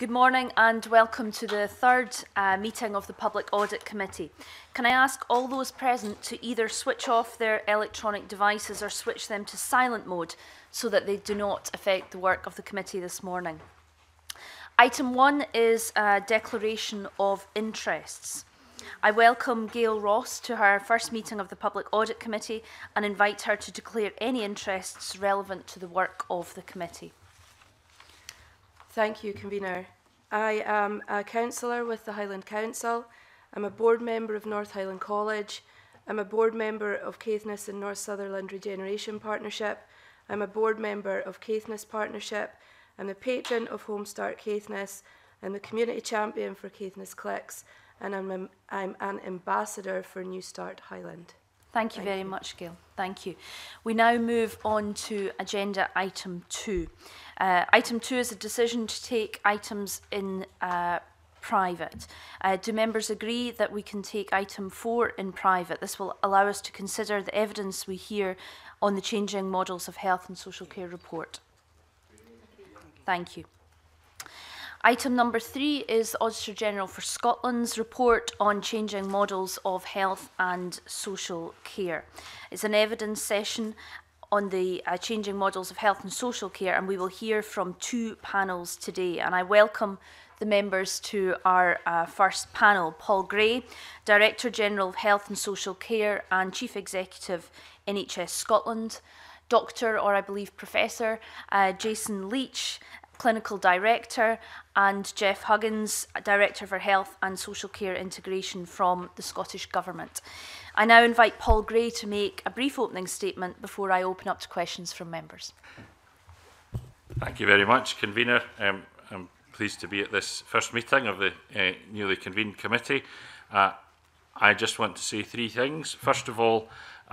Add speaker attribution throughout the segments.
Speaker 1: Good morning and welcome to the third meeting of the Public Audit Committee. Can I ask all those present to either switch off their electronic devices or switch them to silent mode so that they do not affect the work of the committee this morning? Item 1 is a declaration of interests. I welcome Gail Ross to her first meeting of the Public Audit Committee and invite her to declare any interests relevant to the work of the committee.
Speaker 2: Thank you, Convener. I am a councillor with the Highland Council. I'm a board member of North Highland College. I'm a board member of Caithness and North Sutherland Regeneration Partnership. I'm a board member of Caithness Partnership. I'm the patron of Home Start Caithness. I'm the community champion for Caithness Clicks, and I'm an ambassador for New Start Highland.
Speaker 1: Thank you very much, Gail. Thank you. We now move on to agenda item 2. Item 2 is a decision to take items in private. Do members agree that we can take item 4 in private? This will allow us to consider the evidence we hear on the changing models of health and social care report. Thank you. Item number 3 is Auditor General for Scotland's report on changing models of health and social care. It's an evidence session on the changing models of health and social care, and we will hear from 2 panels today. And I welcome the members to our first panel. Paul Gray, Director General of Health and Social Care and Chief Executive, NHS Scotland. Doctor, or I believe Professor, Jason Leach, Clinical Director, and Jeff Huggins, Director for Health and Social Care Integration from the Scottish Government. I now invite Paul Gray to make a brief opening statement before I open up to questions from members.
Speaker 3: Thank you very much, Convener. I'm pleased to be at this first meeting of the newly convened committee. I just want to say 3 things. First of all,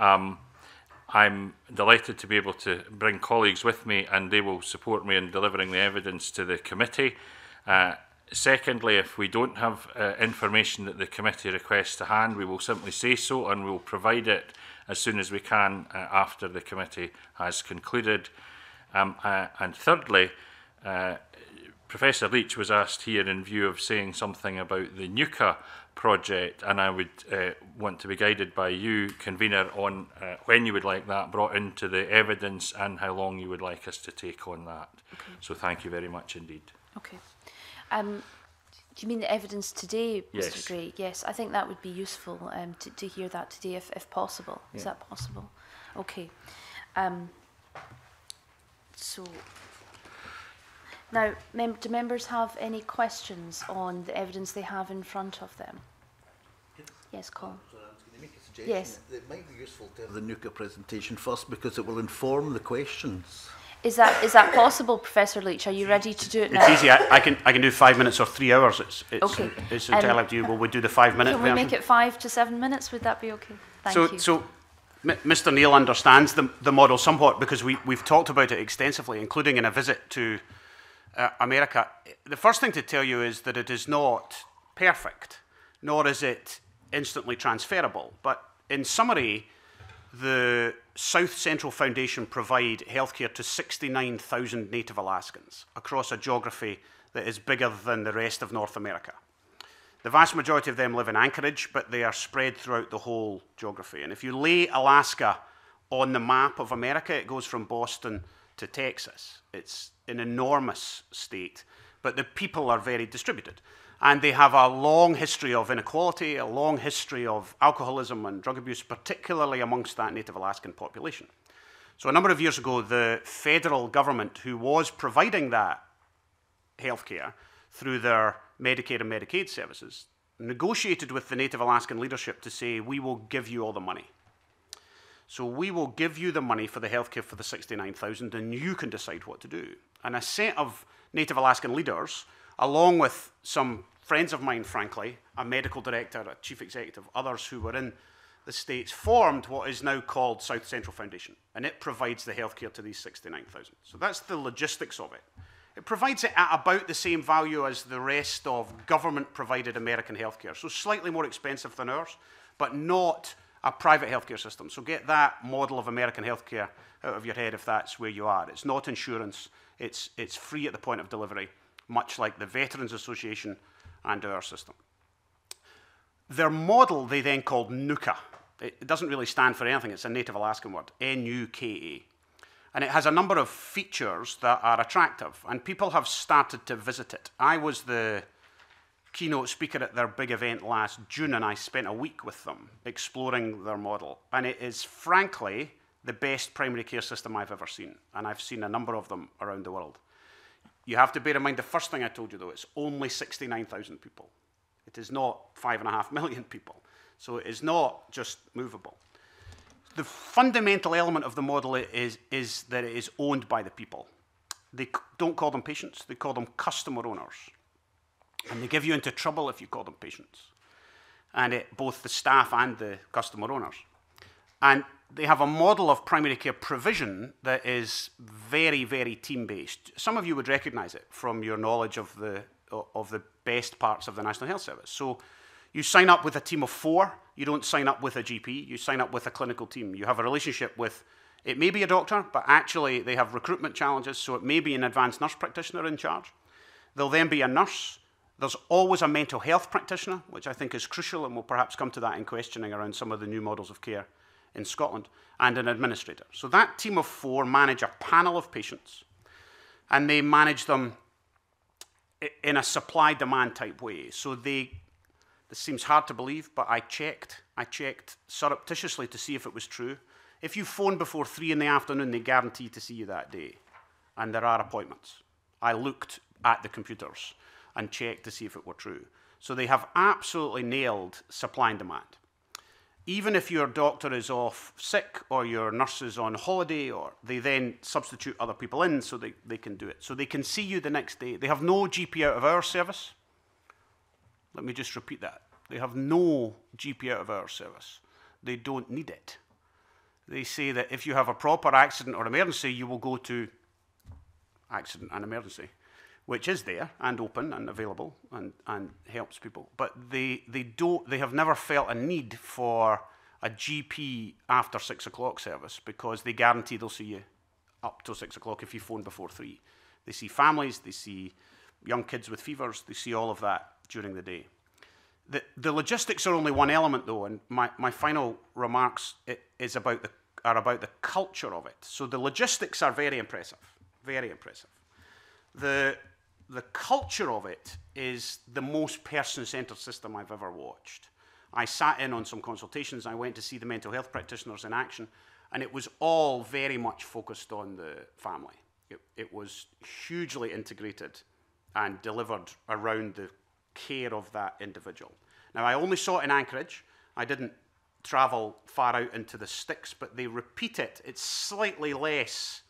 Speaker 3: I'm delighted to be able to bring colleagues with me, and they will support me in delivering the evidence to the committee. Secondly, if we don't have information that the committee requests to hand, we will simply say so, and we will provide it as soon as we can after the committee has concluded. And thirdly, Professor Leach was asked here in view of saying something about the NUCA project, and I would want to be guided by you, Convener, on when you would like that brought into the evidence and how long you would like us to take on that. Okay. So thank you very much indeed.
Speaker 1: Okay. Do you mean the evidence today, Mr.
Speaker 3: Yes.
Speaker 1: Gray? Yes, I think that would be useful to hear that today if possible. Yeah. Is that possible? Okay. So now, do members have any questions on the evidence they have in front of them? Yes, Colin.
Speaker 4: Sorry, I was going to make a suggestion.
Speaker 1: Yes.
Speaker 4: It might be useful to have the NUCA presentation first because it will inform the questions.
Speaker 1: Is that possible, Professor Leach? Are you ready to do it now?
Speaker 5: It's easy. I can do 5 minutes or 3 hours.
Speaker 1: Okay.
Speaker 5: It's entirely up to you. Will we do the 5 minute
Speaker 1: Can we
Speaker 5: version?
Speaker 1: make it 5 to 7 minutes? Would that be okay? Thank you.
Speaker 5: So Mr. Neil understands the model somewhat because we've talked about it extensively, including in a visit to America. The first thing to tell you is that it is not perfect, nor is it instantly transferable. But in summary, the South Central Foundation provide healthcare to 69,000 native Alaskans across a geography that is bigger than the rest of North America. The vast majority of them live in Anchorage, but they are spread throughout the whole geography. And if you lay Alaska on the map of America, it goes from Boston to Texas. It's an enormous state, but the people are very distributed. And they have a long history of inequality, a long history of alcoholism and drug abuse, particularly amongst that native Alaskan population. So a number of years ago, the federal government, who was providing that healthcare through their Medicare and Medicaid services, negotiated with the native Alaskan leadership to say, we will give you all the money. So we will give you the money for the healthcare for the 69,000, and you can decide what to do. And a set of native Alaskan leaders, along with some friends of mine, frankly, a medical director, a chief executive, others who were in the States, formed what is now called South Central Foundation, and it provides the healthcare to these 69,000. So that's the logistics of it. It provides it at about the same value as the rest of government-provided American healthcare, so slightly more expensive than ours, but not a private healthcare system. So get that model of American healthcare out of your head if that's where you are. It's not insurance. It's free at the point of delivery. much like the Veterans Association and our system. Their model they then called NUCA. It doesn't really stand for anything, it's a native Alaskan word, N-U-K-A. And it has a number of features that are attractive, and people have started to visit it. I was the keynote speaker at their big event last June, and I spent a week with them exploring their model. And it is, frankly, the best primary care system I've ever seen, and I've seen a number of them around the world. You have to bear in mind the first thing I told you, though, it's only 69,000 people. It is not 5.5 million people, so it is not just movable. The fundamental element of the model is that it is owned by the people. They don't call them patients, they call them customer owners. And they give you into trouble if you call them patients. And both the staff and the customer owners. And they have a model of primary care provision that is very, very team-based. Some of you would recognize it from your knowledge of the best parts of the National Health Service. So you sign up with a team of 4. You don't sign up with a GP. You sign up with a clinical team. You have a relationship with, it may be a doctor, but actually they have recruitment challenges, so it may be an advanced nurse practitioner in charge. There'll then be a nurse. There's always a mental health practitioner, which I think is crucial, and we'll perhaps come to that in questioning around some of the new models of care in Scotland, and an administrator. So that team of 4 manage a panel of patients, and they manage them in a supply-demand type way. So this seems hard to believe, but I checked surreptitiously to see if it was true. If you phone before 3 in the afternoon, they guarantee to see you that day, and there are appointments. I looked at the computers and checked to see if it were true. So they have absolutely nailed supply and demand. Even if your doctor is off sick or your nurse is on holiday, or they then substitute other people in so they can do it. So they can see you the next day. They have no GP out of hours service. Let me just repeat that. They have no GP out of hours service. They don't need it. They say that if you have a proper accident or emergency, you will go to accident and emergency, which is there and open and available and helps people. But they have never felt a need for a GP after 6 o'clock service, because they guarantee they'll see you up till 6 o'clock if you phone before 3. They see families, they see young kids with fevers, they see all of that during the day. The logistics are only one element, though, and my final remarks are about the culture of it. So the logistics are very impressive, very impressive. The culture of it is the most person-centered system I've ever watched. I sat in on some consultations. I went to see the mental health practitioners in action, and it was all very much focused on the family. It was hugely integrated and delivered around the care of that individual. Now, I only saw it in Anchorage. I didn't travel far out into the sticks, but they repeat it. It's slightly less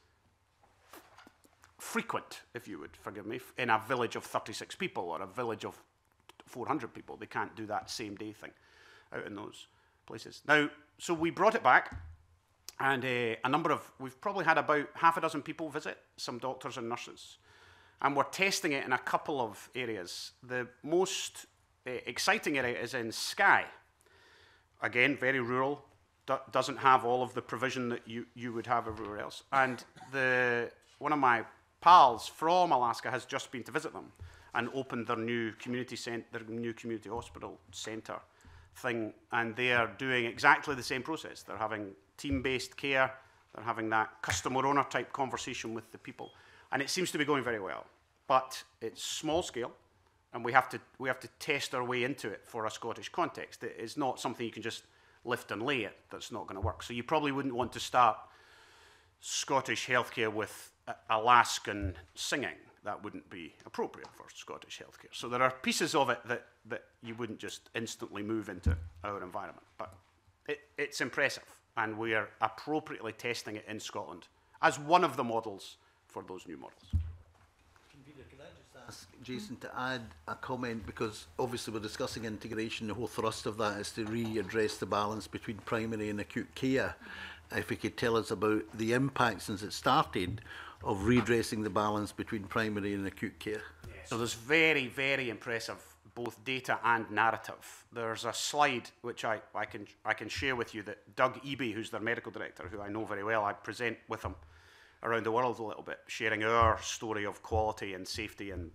Speaker 5: frequent, if you would forgive me, in a village of 36 people or a village of 400 people. They can't do that same day thing out in those places. Now, so we brought it back, and we've probably had about half a dozen people visit, some doctors and nurses, and we're testing it in a couple of areas. The most exciting area is in Skye. Again, very rural, doesn't have all of the provision that you would have everywhere else. And one of my pals from Alaska has just been to visit them and opened their new community hospital centre thing, and they are doing exactly the same process. They're having team-based care, they're having that customer owner type conversation with the people, and it seems to be going very well. But it's small scale, and we have to test our way into it for a Scottish context. It is not something you can just lift and lay it. That's not going to work. So you probably wouldn't want to start Scottish healthcare with Alaskan singing. That wouldn't be appropriate for Scottish healthcare. So there are pieces of it that you wouldn't just instantly move into our environment. But it's impressive, and we are appropriately testing it in Scotland as one of the models for those new models.
Speaker 4: Can I just ask Jason to add a comment, because obviously we're discussing integration. The whole thrust of that is to readdress the balance between primary and acute care. If you could tell us about the impact since it started of redressing the balance between primary and acute care.
Speaker 5: So there's very, very impressive both data and narrative. There's a slide which I can share with you that Doug Eby, who's their medical director, who I know very well, I present with him around the world a little bit, sharing our story of quality and safety and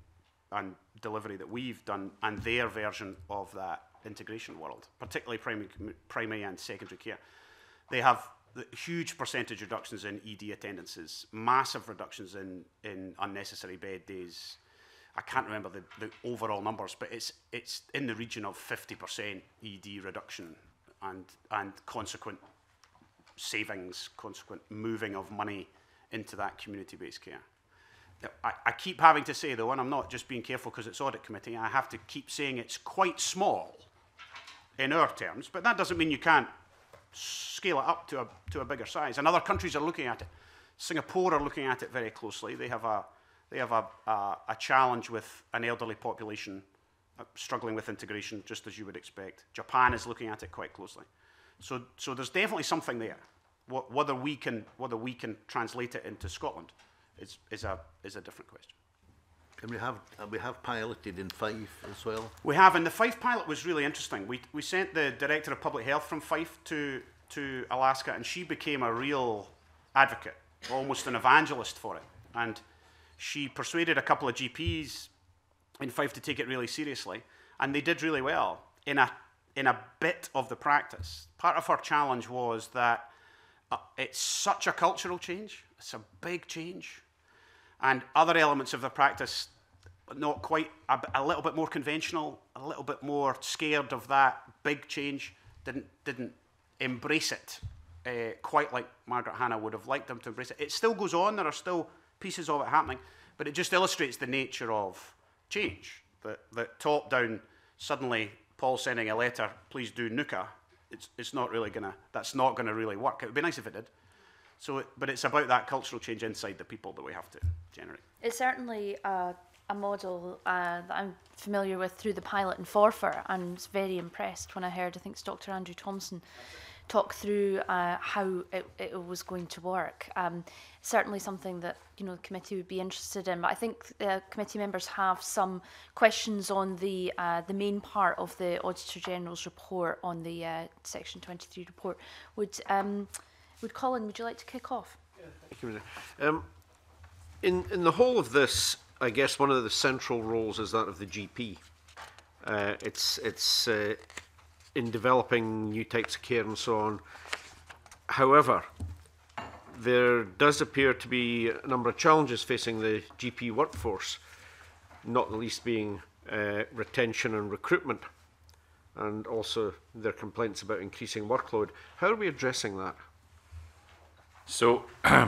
Speaker 5: and delivery that we've done and their version of that integration world, particularly primary and secondary care. They have huge percentage reductions in ED attendances, massive reductions in unnecessary bed days. I can't remember the overall numbers, but it's in the region of 50% ED reduction and consequent savings, consequent moving of money into that community-based care. I keep having to say, though, and I'm not just being careful because it's audit committee, I have to keep saying it's quite small in our terms, but that doesn't mean you can't scale it up to a bigger size. And other countries are looking at it. Singapore are looking at it very closely. They have a challenge with an elderly population struggling with integration, just as you would expect. Japan is looking at it quite closely. So there's definitely something there. Whether we can translate it into Scotland is a different question.
Speaker 4: And we have piloted in Fife as well.
Speaker 5: We have, and the Fife pilot was really interesting. We sent the Director of Public Health from Fife to Alaska, and she became a real advocate, almost an evangelist for it. And she persuaded a couple of GPs in Fife to take it really seriously, and they did really well in a bit of the practice. Part of her challenge was that it's such a cultural change. It's a big change. And other elements of the practice, not quite, a little bit more conventional, a little bit more scared of that big change, didn't embrace it quite like Margaret Hannah would have liked them to embrace it. It still goes on, there are still pieces of it happening, but it just illustrates the nature of change. That top down, suddenly Paul sending a letter, please do NUCA, it's not really that's not gonna really work. It would be nice if it did. But it's about that cultural change inside the people that we have to generate.
Speaker 1: It's certainly a model that I'm familiar with through the pilot in Forfar, and was very impressed when I heard, I think it's Dr. Andrew Thompson, talk through how it was going to work. Certainly something that the committee would be interested in. But I think the committee members have some questions on the main part of the Auditor General's report on the Section 23 report. Would Colin, would you like to kick off?
Speaker 6: Yeah, thank you. In the whole of this, I guess one of the central roles is that of the GP. It's in developing new types of care and so on. However, there does appear to be a number of challenges facing the GP workforce, not the least being retention and recruitment, and also their complaints about increasing workload. How are we addressing that?
Speaker 3: So,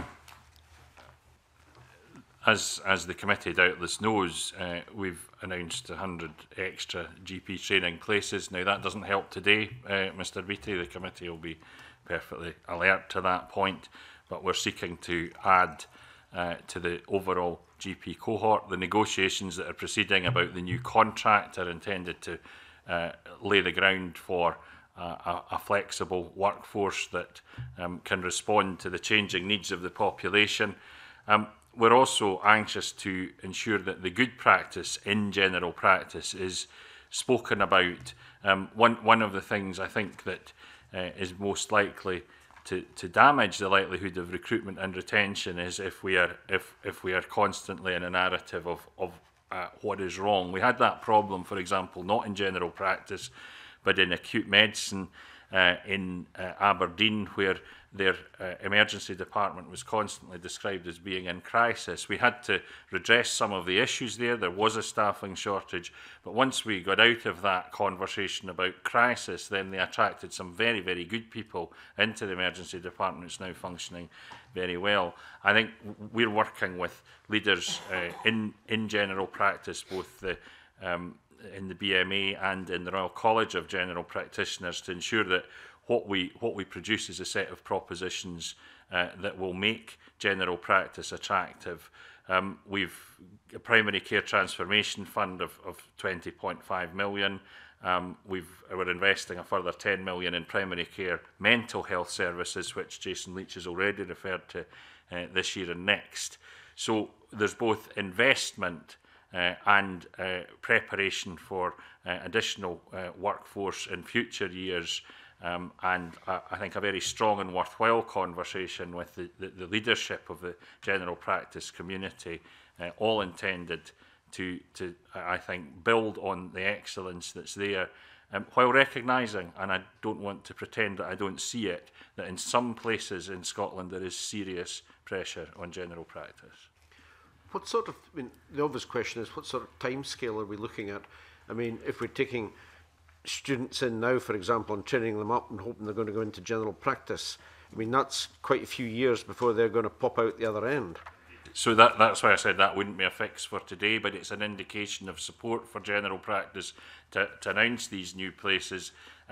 Speaker 3: as the committee doubtless knows, we've announced 100 extra GP training places. Now, that doesn't help today, Mr Beattie. The committee will be perfectly alert to that point, but we're seeking to add to the overall GP cohort. The negotiations that are proceeding about the new contract are intended to lay the ground for a flexible workforce that can respond to the changing needs of the population. We're also anxious to ensure that the good practice in general practice is spoken about. One of the things I think that is most likely to damage the likelihood of recruitment and retention is if we are constantly in a narrative of what is wrong. We had that problem, for example, not in general practice, but in acute medicine in Aberdeen, where their emergency department was constantly described as being in crisis. We had to redress some of the issues there. There was a staffing shortage, but once we got out of that conversation about crisis, then they attracted some very, very good people into the emergency department. It's now functioning very well. I think we're working with leaders in general practice, both in the BMA and in the Royal College of General Practitioners, to ensure that what we produce is a set of propositions that will make general practice attractive. We've a primary care transformation fund of 20.5 million. We're investing a further 10 million in primary care mental health services, which Jason Leach has already referred to this year and next. So there's both investment and preparation for additional workforce in future years, and I think a very strong and worthwhile conversation with the leadership of the general practice community, all intended to I think, build on the excellence that's there, while recognising, and I don't want to pretend that I don't see it, that in some places in Scotland there is serious pressure on general practice.
Speaker 6: What sort of, I mean, the obvious question is, what sort of timescale are we looking at? I mean, if we're taking students in now, for example, and training them up and hoping they're going to go into general practice, I mean, that's quite a few years before they're going to pop out the other end.
Speaker 3: So that's why I said that wouldn't be a fix for today, but it's an indication of support for general practice to announce these new places.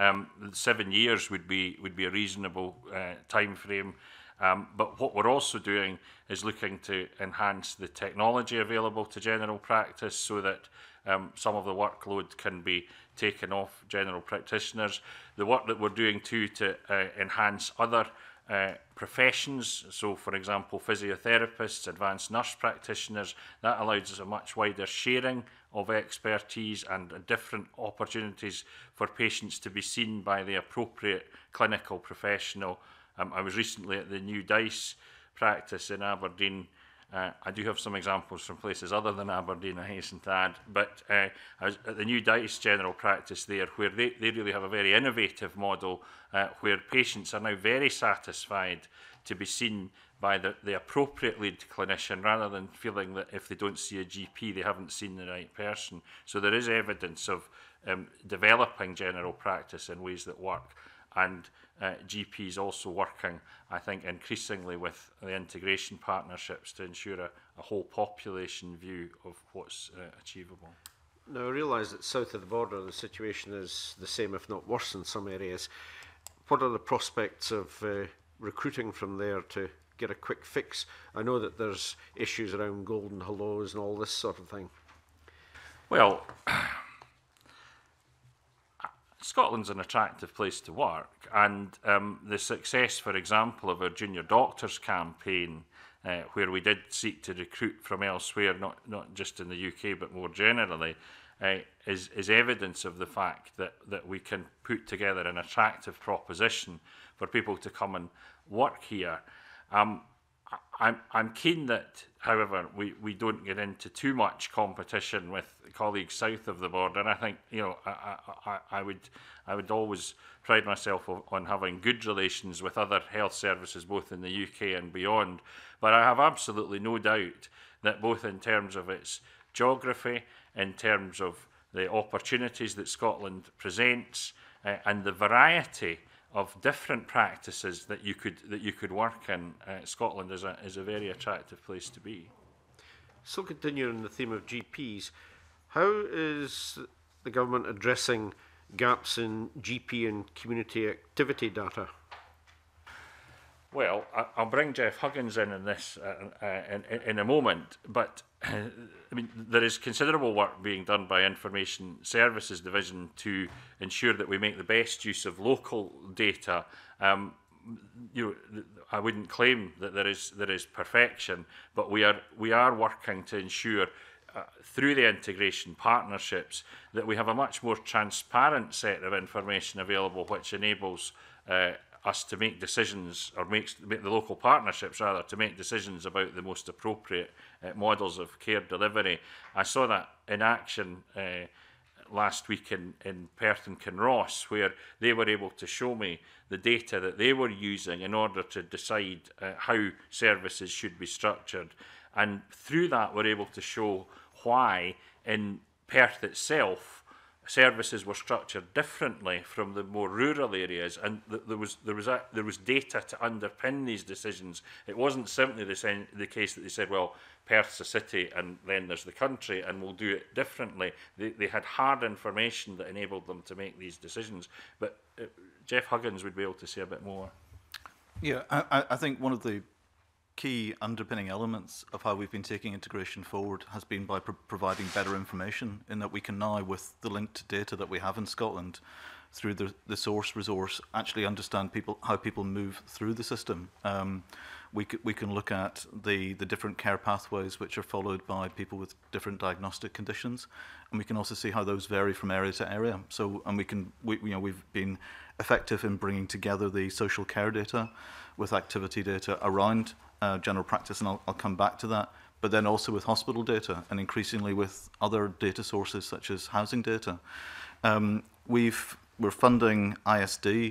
Speaker 3: 7 years would be a reasonable time frame. But what we're also doing is looking to enhance the technology available to general practice so that some of the workload can be taken off general practitioners. The work that we're doing too to enhance other professions, so for example physiotherapists, advanced nurse practitioners, that allows us a much wider sharing of expertise and different opportunities for patients to be seen by the appropriate clinical professional. I was recently at the new DICE practice in Aberdeen. I do have some examples from places other than Aberdeen, I hasten to add, but I was at the new DICE general practice there, where they really have a very innovative model where patients are now very satisfied to be seen by the appropriate lead clinician, rather than feeling that if they don't see a GP, they haven't seen the right person. So there is evidence of developing general practice in ways that work. And GPs also working, I think, increasingly with the integration partnerships to ensure a whole population view of what's achievable.
Speaker 6: Now, I realise that south of the border the situation is the same, if not worse, in some areas. What are the prospects of recruiting from there to get a quick fix? I know that there's issues around golden hellos and all this sort of thing.
Speaker 3: Well, Scotland's an attractive place to work, and the success, for example, of our junior doctors campaign, where we did seek to recruit from elsewhere, not just in the UK but more generally, is evidence of the fact that we can put together an attractive proposition for people to come and work here. I'm keen that, however, we don't get into too much competition with colleagues south of the border. And I think, you know, I would always pride myself on having good relations with other health services, both in the UK and beyond. But I have absolutely no doubt that both in terms of its geography, in terms of the opportunities that Scotland presents, and the variety of different practices that you could work in, Scotland is a very attractive place to be.
Speaker 6: So continuing the theme of GPs, how is the government addressing gaps in GP and community activity data?
Speaker 3: Well, I'll bring Jeff Huggins in this in a moment, but I mean, there is considerable work being done by Information Services Division to ensure that we make the best use of local data. You know, I wouldn't claim that there is perfection, but we are working to ensure through the integration partnerships that we have a much more transparent set of information available, which enables us to make decisions, or make the local partnerships rather, to make decisions about the most appropriate models of care delivery. I saw that in action last week in Perth and Kinross, where they were able to show me the data that they were using in order to decide how services should be structured. And through that, we're able to show why in Perth itself, services were structured differently from the more rural areas, and there was data to underpin these decisions. It wasn't simply the case that they said, well, Perth's a city and then there's the country and we'll do it differently. They had hard information that enabled them to make these decisions. But Jeff Huggins would be able to say a bit more.
Speaker 7: Yeah, I think one of the key underpinning elements of how we've been taking integration forward has been by providing better information, in that we can now, with the linked data that we have in Scotland, through the source resource, actually understand how people move through the system. We can look at the different care pathways which are followed by people with different diagnostic conditions, and we can also see how those vary from area to area. So, and we've been effective in bringing together the social care data with activity data around general practice, and I'll come back to that. but then also with hospital data and increasingly with other data sources such as housing data. We're funding ISD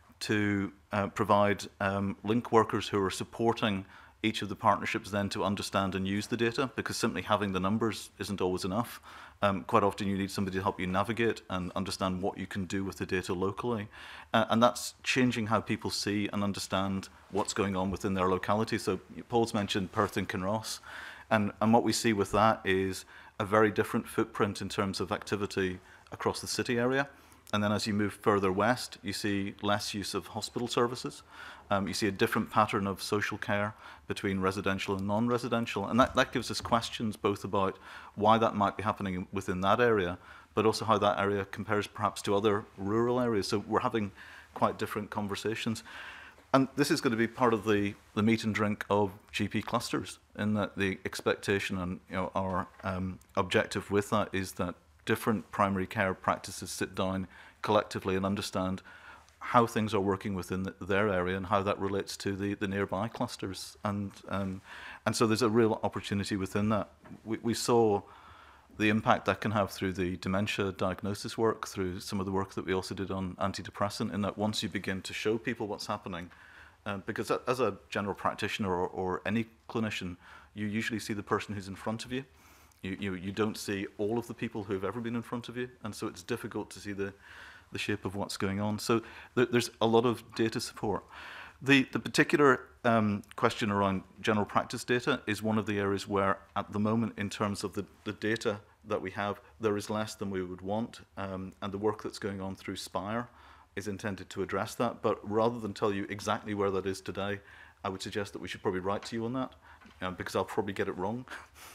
Speaker 7: to provide link workers who are supporting each of the partnerships then to understand and use the data, because simply having the numbers isn't always enough. Quite often you need somebody to help you navigate and understand what you can do with the data locally. And that's changing how people see and understand what's going on within their locality. So Paul's mentioned Perth and Kinross. And what we see with that is a very different footprint in terms of activity across the city area. And then as you move further west, you see less use of hospital services. You see a different pattern of social care between residential and non-residential. And that gives us questions both about why that might be happening within that area, but also how that area compares perhaps to other rural areas. So we're having quite different conversations. And this is going to be part of the meat and drink of GP clusters, in that the expectation and our objective with that is that different primary care practices sit down collectively and understand how things are working within their area and how that relates to the nearby clusters. And so there's a real opportunity within that. We saw the impact that can have through the dementia diagnosis work, through some of the work that we also did on antidepressant, in that once you begin to show people what's happening, because as a general practitioner or any clinician, you usually see the person who's in front of you. You don't see all of the people who have ever been in front of you, and so it's difficult to see the shape of what's going on. So there's a lot of data support. The particular question around general practice data is one of the areas where, at the moment, in terms of the data that we have, there is less than we would want, and the work that's going on through Spire is intended to address that. But rather than tell you exactly where that is today, I would suggest that we should probably write to you on that, because I'll probably get it wrong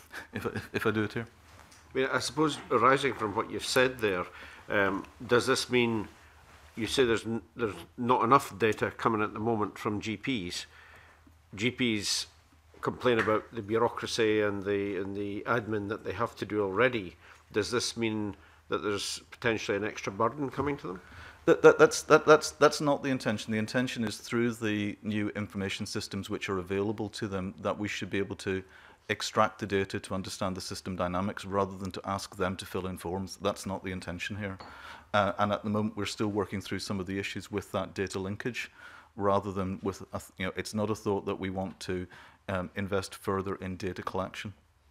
Speaker 7: if I do it here.
Speaker 6: I mean, I suppose arising from what you've said there, does this mean you say there's not enough data coming at the moment from GPs? GPs complain about the bureaucracy and the admin that they have to do already. Does this mean that there's potentially an extra burden coming to them?
Speaker 7: That's not the intention. The intention is through the new information systems which are available to them, that we should be able to extract the data to understand the system dynamics rather than to ask them to fill in forms. That's not the intention here. And at the moment, we're still working through some of the issues with that data linkage, rather than with, it's not a thought that we want to invest further in data collection.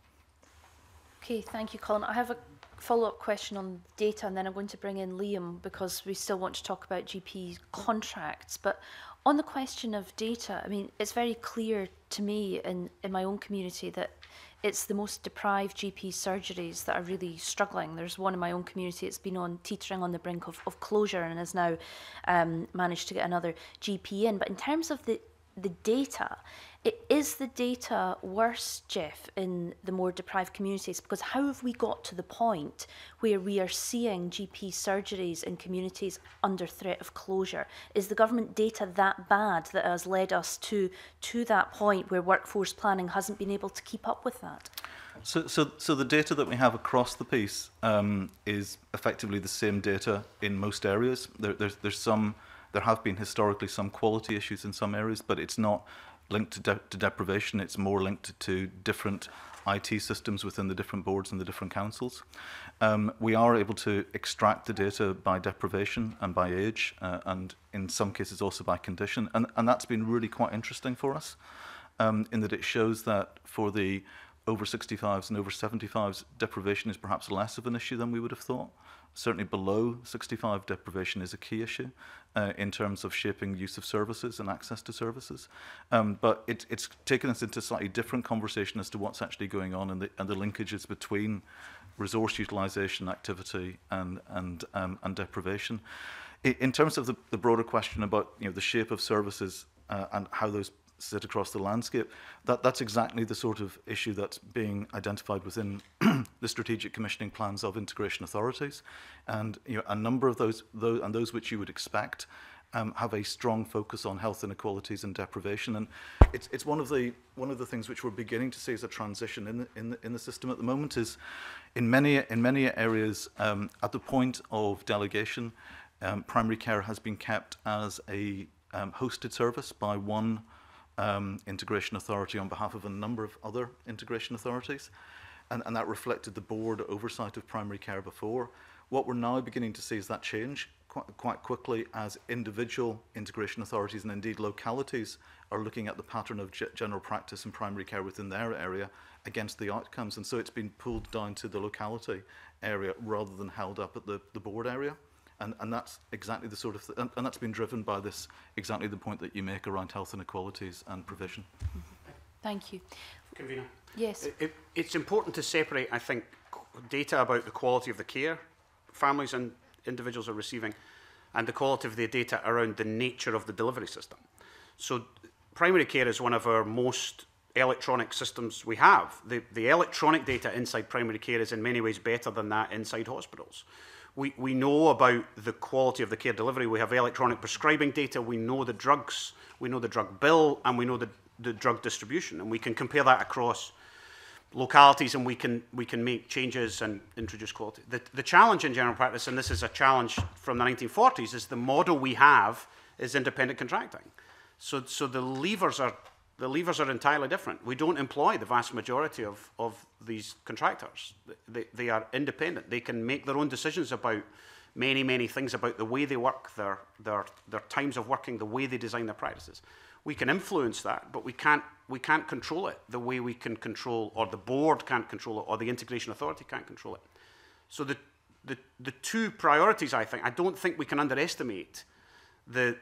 Speaker 1: Okay, thank you, Colin. I have a follow-up question on data, and then I'm going to bring in Liam, because we still want to talk about GP contracts. But on the question of data, I mean, it's very clear to me in my own community that it's the most deprived GP surgeries that are really struggling. There's one in my own community that's been teetering on the brink of closure and has now managed to get another GP in. But in terms of the data, is the data worse, Jeff, in the more deprived communities? Because how have we got to the point where we are seeing GP surgeries in communities under threat of closure? Is the government data that bad that has led us to that point where workforce planning hasn't been able to keep up with that?
Speaker 7: So the data that we have across the piece is effectively the same data in most areas. There have been historically some quality issues in some areas, but it's not linked to deprivation. It's more linked to different IT systems within the different boards and the different councils. We are able to extract the data by deprivation and by age, and in some cases also by condition. And that's been really quite interesting for us, in that it shows that for the over 65s and over 75s, deprivation is perhaps less of an issue than we would have thought. Certainly below 65, deprivation is a key issue in terms of shaping use of services and access to services. But it's taken us into a slightly different conversation as to what's actually going on and the linkages between resource utilisation, activity, and deprivation. In terms of the broader question about the shape of services and how those sit across the landscape, that's exactly the sort of issue that's being identified within the strategic commissioning plans of integration authorities, and a number of those which you would expect have a strong focus on health inequalities and deprivation, and it's one of the things which we're beginning to see as a transition in the system at the moment is in many areas at the point of delegation, primary care has been kept as a hosted service by one integration authority on behalf of a number of other integration authorities, and that reflected the board oversight of primary care before. What we're now beginning to see is that change quite quickly as individual integration authorities and indeed localities are looking at the pattern of general practice and primary care within their area against the outcomes. And so it's been pulled down to the locality area rather than held up at the board area. And that's exactly the sort of, and that's been driven by this, exactly the point that you make around health inequalities and provision.
Speaker 1: Thank you.
Speaker 5: Convener.
Speaker 1: Yes.
Speaker 5: It's important to separate, I think, data about the quality of the care families and individuals are receiving and the quality of the data around the nature of the delivery system. So primary care is one of our most electronic systems we have. The electronic data inside primary care is in many ways better than that inside hospitals. We know about the quality of the care delivery. We have electronic prescribing data. We know the drugs. We know the drug bill, and we know the drug distribution. And we can compare that across localities, and we can make changes and introduce quality. The challenge in general practice, and this is a challenge from the 1940s, is the model we have is independent contracting. So the levers are entirely different. We don't employ the vast majority of these contractors. They are independent. They can make their own decisions about many things, about the way they work, their times of working, the way they design their practices. We can influence that, but we can't control it the way we can control, or the board can't control it, or the integration authority can't control it. So the two priorities, I don't think we can underestimate the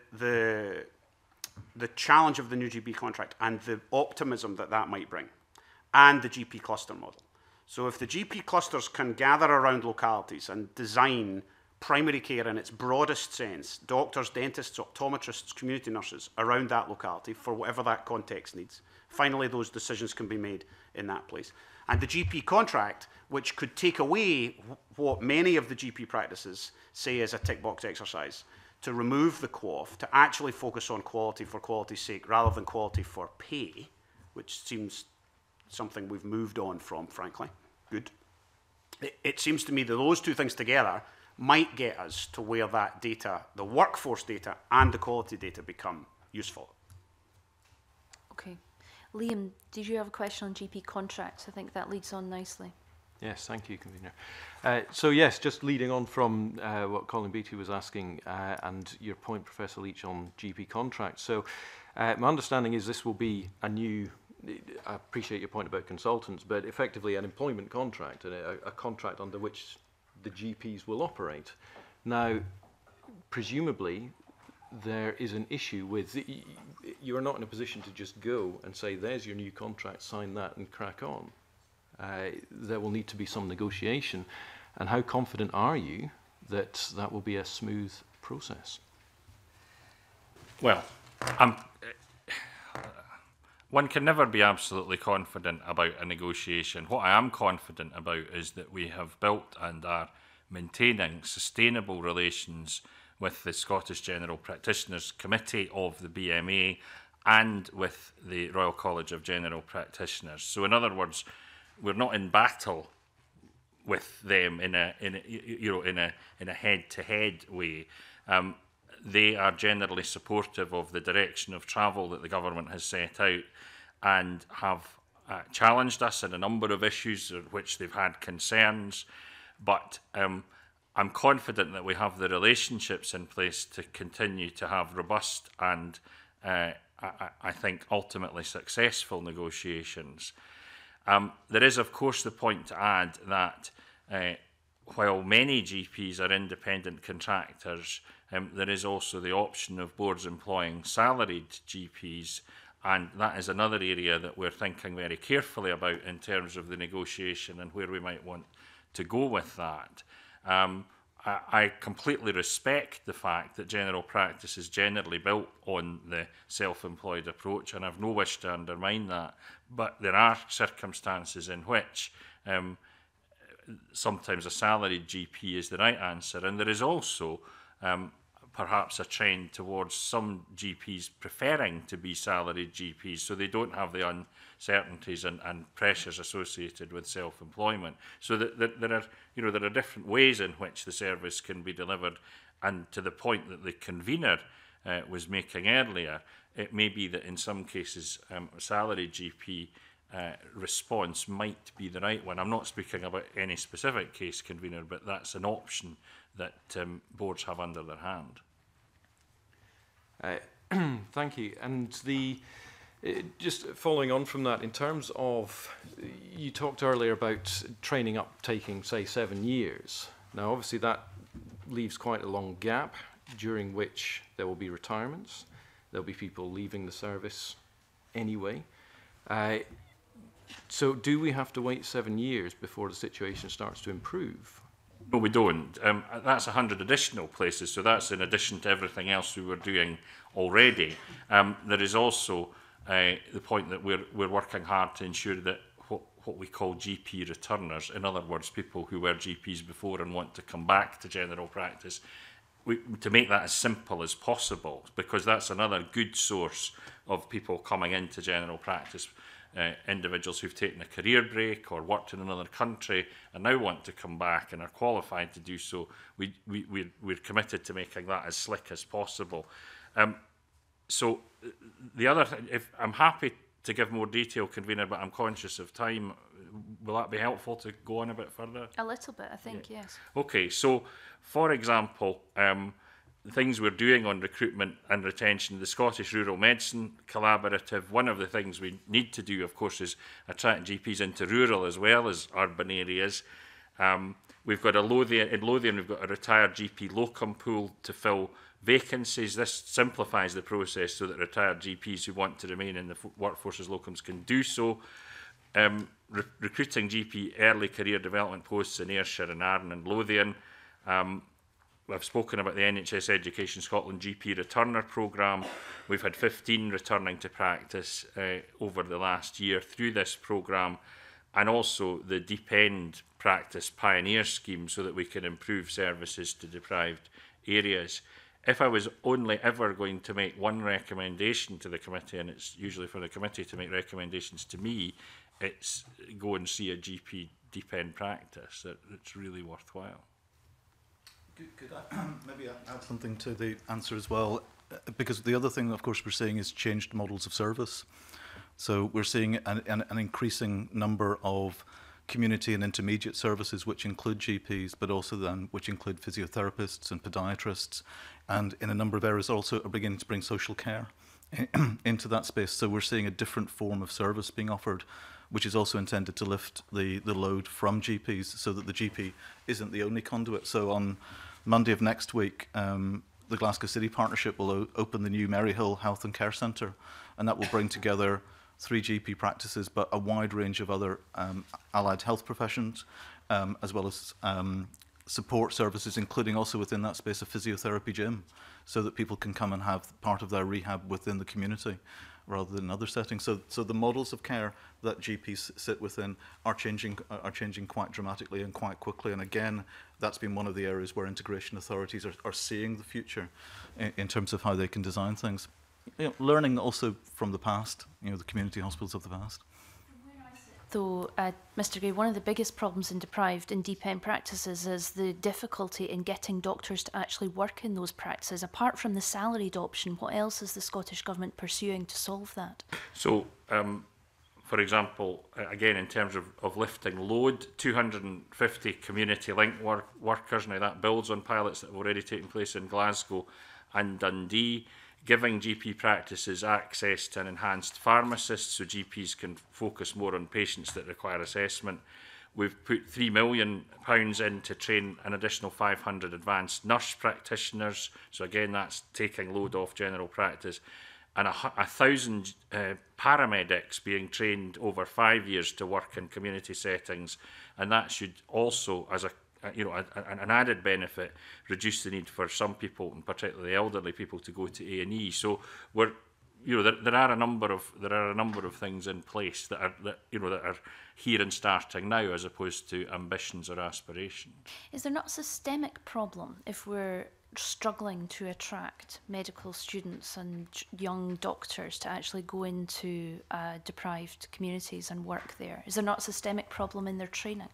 Speaker 5: challenge of the new GP contract and the optimism that might bring, and the GP cluster model. So if the GP clusters can gather around localities and design primary care in its broadest sense, doctors, dentists, optometrists, community nurses, around that locality for whatever that context needs, finally those decisions can be made in that place. And the GP contract, which could take away what many of the GP practices say is a tick box exercise, to remove the QOF, to actually focus on quality for quality's sake rather than quality for pay, which seems something we've moved on from, frankly. Good. It seems to me that those two things together might get us to where that data, the workforce data and the quality data, become useful.
Speaker 1: Okay. Liam, did you have a question on GP contracts? I think that leads on nicely.
Speaker 8: Yes, thank you, Convener. So yes, just leading on from what Colin Beattie was asking and your point, Professor Leach, on GP contracts. So my understanding is this will be a new, I appreciate your point about consultants, but effectively an employment contract, a contract under which the GPs will operate. Now, presumably, there is an issue with, you are not in a position to just go and say, there's your new contract, sign that and crack on. There will need to be some negotiation. And how confident are you that that will be a smooth process?
Speaker 3: Well, one can never be absolutely confident about a negotiation. What I am confident about is that we have built and are maintaining sustainable relations with the Scottish General Practitioners Committee of the BMA and with the Royal College of General Practitioners. So in other words, we're not in battle with them in a head-to-head way. They are generally supportive of the direction of travel that the government has set out and have challenged us in a number of issues of which they've had concerns. But I'm confident that we have the relationships in place to continue to have robust and I think ultimately successful negotiations. There is, of course, the point to add that while many GPs are independent contractors, there is also the option of boards employing salaried GPs, and that is another area that we're thinking very carefully about in terms of the negotiation and where we might want to go with that. I completely respect the fact that general practice is generally built on the self-employed approach, and I've no wish to undermine that. But there are circumstances in which sometimes a salaried GP is the right answer, and there is also perhaps a trend towards some GPs preferring to be salaried GPs, so they don't have the uncertainties and pressures associated with self-employment. So that there are different ways in which the service can be delivered, and to the point that the convener was making earlier, it may be that in some cases a salaried GP response might be the right one. I'm not speaking about any specific case, convener, but that's an option that boards have under their hand.
Speaker 8: Thank you. And just following on from that, in terms of, you talked earlier about training up taking, say, 7 years. Now, obviously, that leaves quite a long gap during which there will be retirements. There'll be people leaving the service anyway. So do we have to wait 7 years before the situation starts to improve?
Speaker 3: No, we don't. That's 100 additional places, so that's in addition to everything else we were doing already. There is also the point that we're working hard to ensure that what we call GP returners, in other words, people who were GPs before and want to come back to general practice, to make that as simple as possible, because that's another good source of people coming into general practice. Individuals who've taken a career break or worked in another country and now want to come back and are qualified to do so. We're committed to making that as slick as possible. So the other thing, if I'm happy to give more detail, convener, but I'm conscious of time. Will that be helpful to go on a bit further?
Speaker 1: A little bit, I think, yes.
Speaker 3: Okay, so for example, things we're doing on recruitment and retention, the Scottish Rural Medicine Collaborative, one of the things we need to do, of course, is attract GPs into rural as well as urban areas. We've got in Lothian, we've got a retired GP locum pool to fill vacancies. This simplifies the process so that retired GPs who want to remain in the workforce as locums can do so. Recruiting GP early career development posts in Ayrshire and Arran and Lothian. I've spoken about the NHS Education Scotland GP Returner programme. We've had 15 returning to practice over the last year through this programme, and also the Deep End Practice Pioneer Scheme so that we can improve services to deprived areas. If I was only ever going to make one recommendation to the committee, and it's usually for the committee to make recommendations to me, it's go and see a GP Deep End practice. It's really worthwhile.
Speaker 7: Could I maybe add something to the answer as well? Because the other thing, of course, we're seeing is changed models of service. So we're seeing an increasing number of community and intermediate services, which include GPs, but also then which include physiotherapists and podiatrists, and in a number of areas also are beginning to bring social care into that space. So we're seeing a different form of service being offered, which is also intended to lift the load from GPs so that the GP isn't the only conduit. So on Monday of next week, the Glasgow City Partnership will open the new Maryhill Health and Care Centre, and that will bring together 3 GP practices, but a wide range of other allied health professions, as well as support services, including also within that space a physiotherapy gym, so that people can come and have part of their rehab within the community rather than other settings. So the models of care that GPs sit within are changing quite dramatically and quite quickly. And again, that's been one of the areas where integration authorities are seeing the future in terms of how they can design things. You know, learning also from the past, you know, the community hospitals of the past.
Speaker 1: Though, Mr. Gray, one of the biggest problems in deprived and deep end practices is the difficulty in getting doctors to actually work in those practices. Apart from the salaried option, what else is the Scottish Government pursuing to solve that?
Speaker 3: So, for example, again, in terms of lifting load, 250 community link workers, now that builds on pilots that have already taken place in Glasgow and Dundee, giving GP practices access to an enhanced pharmacist so GPs can focus more on patients that require assessment. We've put £3 million in to train an additional 500 advanced nurse practitioners. So again, that's taking load off general practice. And 1,000 paramedics being trained over 5 years to work in community settings. And that should also, as an added benefit, reduce the need for some people, and particularly elderly people, to go to A&E. So we're, there are a number of things in place that are here and starting now, as opposed to ambitions or aspirations.
Speaker 1: Is there not a systemic problem if we're struggling to attract medical students and young doctors to actually go into deprived communities and work there? Is there not a systemic problem in their training?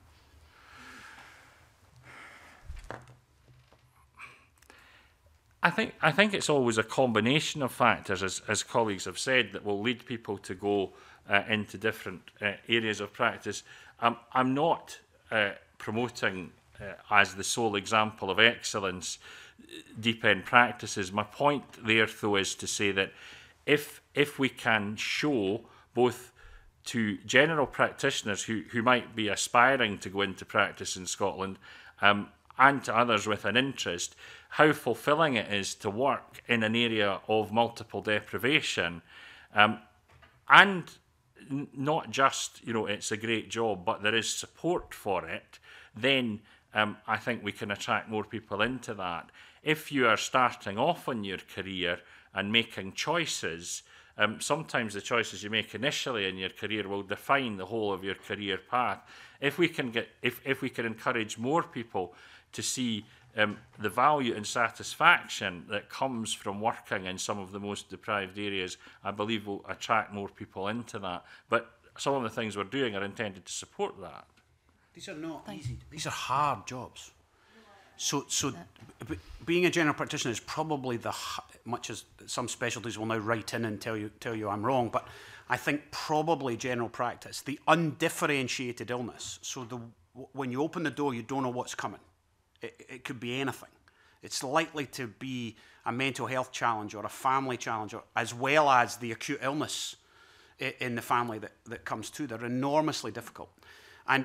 Speaker 3: I think it's always a combination of factors, as colleagues have said, that will lead people to go into different areas of practice. I'm not promoting as the sole example of excellence deep end practices. My point there, though, is to say that if we can show both to general practitioners who might be aspiring to go into practice in Scotland, and to others with an interest, how fulfilling it is to work in an area of multiple deprivation, and not just, it's a great job, but there is support for it, then I think we can attract more people into that. If you are starting off in your career and making choices, sometimes the choices you make initially in your career will define the whole of your career path. If we can encourage more people to see the value and satisfaction that comes from working in some of the most deprived areas, I believe will attract more people into that. But some of the things we're doing are intended to support that.
Speaker 5: These are not easy. These are hard jobs. So being a general practitioner is probably much as some specialties will now write in and tell you I'm wrong, but I think probably general practice, the undifferentiated illness. So when you open the door, you don't know what's coming. It could be anything. It's likely to be a mental health challenge or a family challenge, as well as the acute illness in the family that comes to. They're enormously difficult. And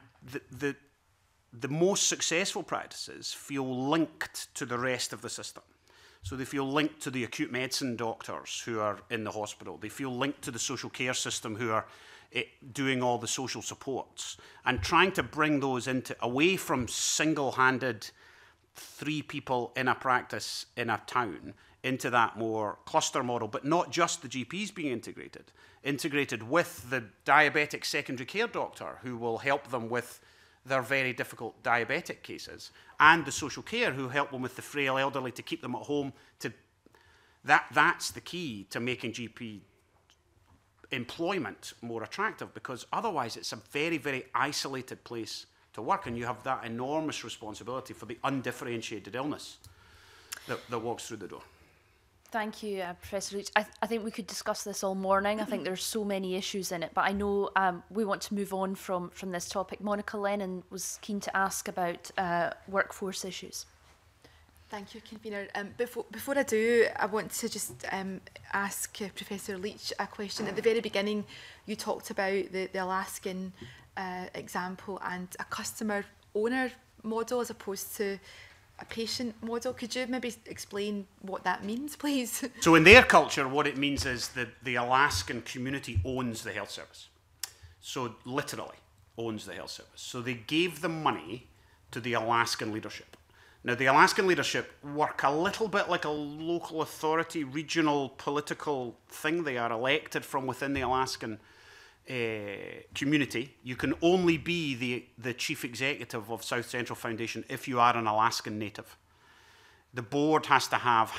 Speaker 5: the most successful practices feel linked to the rest of the system. So they feel linked to the acute medicine doctors who are in the hospital. They feel linked to the social care system who are doing all the social supports, and trying to bring those away from single-handed 3 people in a practice in a town into that more cluster model, but not just the GPs being integrated with the diabetic secondary care doctor who will help them with their very difficult diabetic cases, and the social care who help them with the frail elderly to keep them at home. That's the key to making GP employment more attractive, because otherwise it's a very, very isolated place to work, and you have that enormous responsibility for the undifferentiated illness that walks through the door.
Speaker 1: Thank you, Professor Leach. I think we could discuss this all morning. I think there's so many issues in it, but I know we want to move on from this topic. Monica Lennon was keen to ask about workforce issues.
Speaker 9: Thank you, Convener. Before I do, I want to just ask Professor Leach a question. At the very beginning, you talked about the Alaskan example and a customer-owner model as opposed to a patient model. Could you maybe explain what that means, please?
Speaker 5: So in their culture, what it means is that the Alaskan community owns the health service. So literally owns the health service. So they gave the money to the Alaskan leadership. Now, the Alaskan leadership work a little bit like a local authority, regional political thing. They are elected from within the Alaskan community. You can only be the chief executive of South Central Foundation if you are an Alaskan native. The board has to have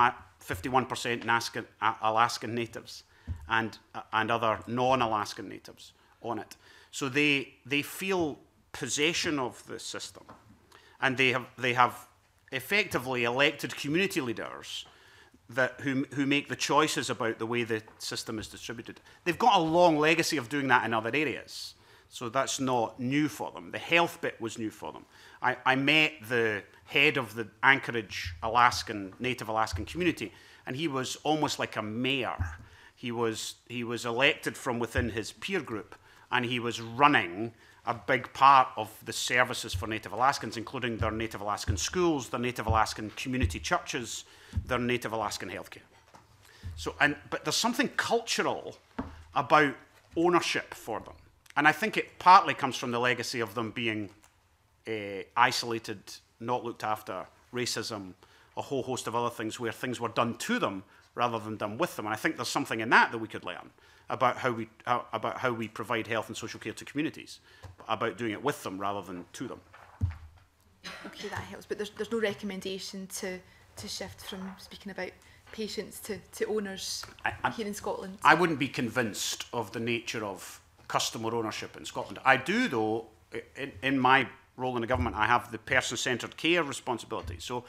Speaker 5: 51% Alaskan natives and other non-Alaskan natives on it. So they feel possession of the system. And they have effectively elected community leaders who make the choices about the way the system is distributed. They've got a long legacy of doing that in other areas, so that's not new for them. The health bit was new for them. I met the head of the Anchorage Native Alaskan community, and he was almost like a mayor. He was elected from within his peer group, and he was running a big part of the services for Native Alaskans, including their Native Alaskan schools, their Native Alaskan community churches, their Native Alaskan healthcare. But there's something cultural about ownership for them. And I think it partly comes from the legacy of them being isolated, not looked after, racism, a whole host of other things where things were done to them rather than done with them. And I think there's something in that we could learn about how we provide health and social care to communities, about doing it with them rather than to them.
Speaker 9: Okay, that helps. But there's no recommendation to shift from speaking about patients to owners here in Scotland?
Speaker 5: I wouldn't be convinced of the nature of customer ownership in Scotland. I do, though, in my role in the government, I have the person-centred care responsibility. So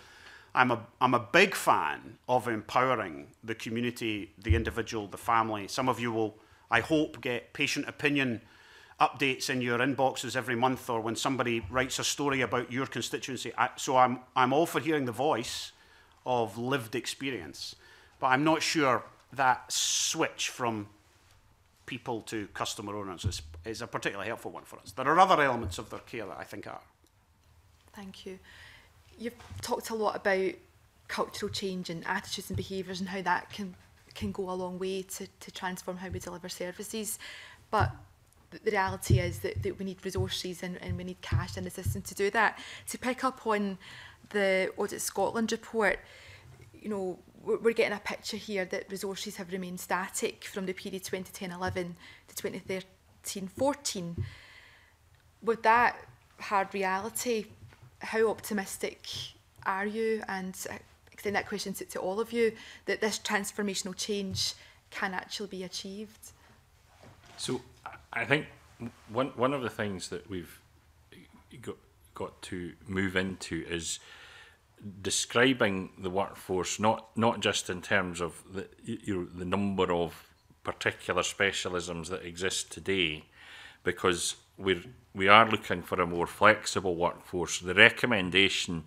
Speaker 5: I'm a big fan of empowering the community, the individual, the family. Some of you will, I hope, get patient opinion updates in your inboxes every month, or when somebody writes a story about your constituency. So I'm all for hearing the voice of lived experience, but I'm not sure that switch from people to customer owners is a particularly helpful one for us. There are other elements of their care that I think are.
Speaker 9: Thank you. You've talked a lot about cultural change and attitudes and behaviours and how that can go a long way to transform how we deliver services. But the reality is that we need resources and we need cash and the system to do that. To pick up on the Audit Scotland report, you know, we're getting a picture here that resources have remained static from the period 2010-11 to 2013-14. With that hard reality, how optimistic are you, and extend that question to all of you, that this transformational change can actually be achieved?
Speaker 3: So I think one of the things that we've got to move into is describing the workforce, not just in terms of the number of particular specialisms that exist today, because we are looking for a more flexible workforce. The recommendation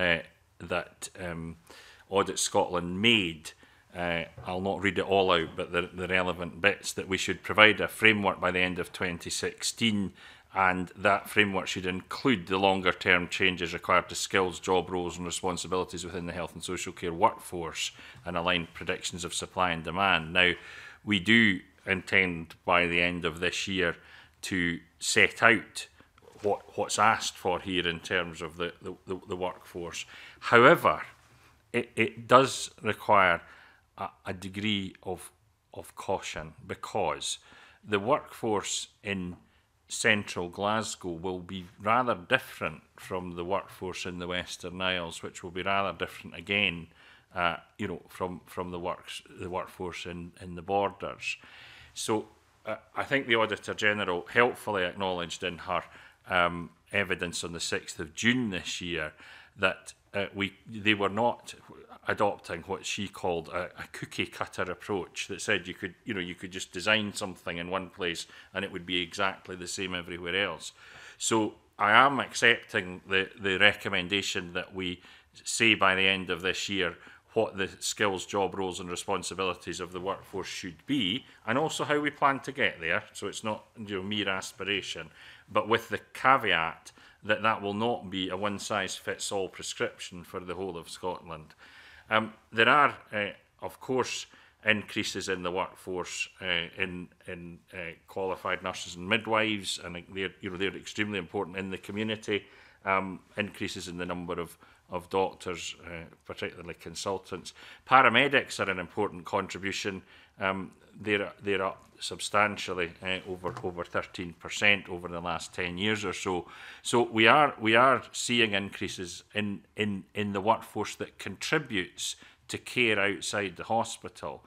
Speaker 3: that Audit Scotland made, I'll not read it all out, but the relevant bits, that we should provide a framework by the end of 2016, and that framework should include the longer term changes required to skills, job roles and responsibilities within the health and social care workforce, and align predictions of supply and demand. Now, we do intend by the end of this year to set out what's asked for here in terms of the workforce. However, it does require a degree of caution, because the workforce in central Glasgow will be rather different from the workforce in the Western Isles, which will be rather different again, you know, from the workforce in the borders. So I think the Auditor General helpfully acknowledged in her evidence on the 6th of June this year that they were not adopting what she called a cookie cutter approach that said you could just design something in one place and it would be exactly the same everywhere else. So I am accepting the recommendation that we say by the end of this year what the skills, job roles and responsibilities of the workforce should be, and also how we plan to get there. So it's not, you know, mere aspiration, but with the caveat that that will not be a one-size-fits-all prescription for the whole of Scotland. There are, of course, increases in the workforce in qualified nurses and midwives, and they're extremely important in the community. Increases in the number of doctors, particularly consultants. Paramedics are an important contribution. They're up substantially, over 13% over the last 10 years or so. So we are seeing increases in the workforce that contributes to care outside the hospital.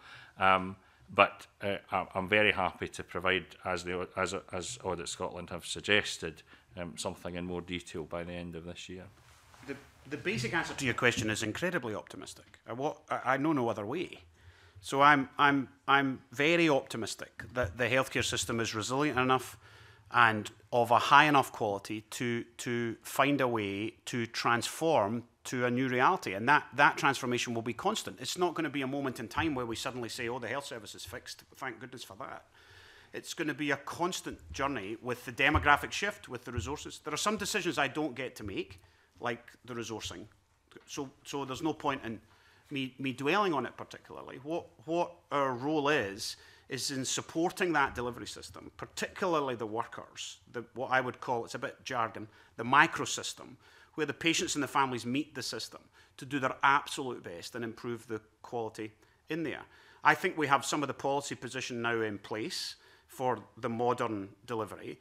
Speaker 3: But I'm very happy to provide, as Audit Scotland have suggested, something in more detail by the end of this year.
Speaker 5: The basic answer to your question is incredibly optimistic. I know no other way. So I'm very optimistic that the healthcare system is resilient enough and of a high enough quality to find a way to transform to a new reality. And that transformation will be constant. It's not going to be a moment in time where we suddenly say, oh, the health service is fixed. Thank goodness for that. It's going to be a constant journey with the demographic shift, with the resources. There are some decisions I don't get to make, like the resourcing. So there's no point in me dwelling on it particularly. What our role is in supporting that delivery system, particularly the workers, what I would call, it's a bit jargon, the microsystem, where the patients and the families meet the system to do their absolute best and improve the quality in there. I think we have some of the policy position now in place for the modern delivery.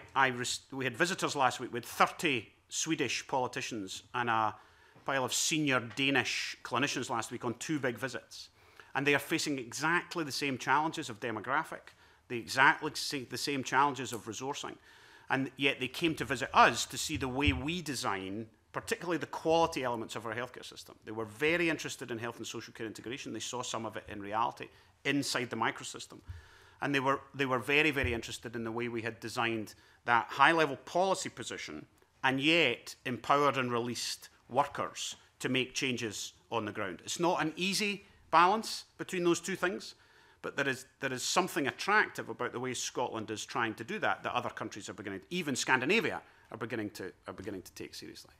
Speaker 5: We had visitors last week with 30 Swedish politicians and a pile of senior Danish clinicians last week on 2 big visits. And they are facing exactly the same challenges of demographic, exactly the same challenges of resourcing. And yet they came to visit us to see the way we design particularly the quality elements of our healthcare system. They were very interested in health and social care integration. They saw some of it in reality inside the microsystem. And they were very, very interested in the way we had designed that high-level policy position and yet empowered and released workers to make changes on the ground. It's not an easy balance between those two things, but there is something attractive about the way Scotland is trying to do that other countries are beginning, even Scandinavia, are beginning to take seriously.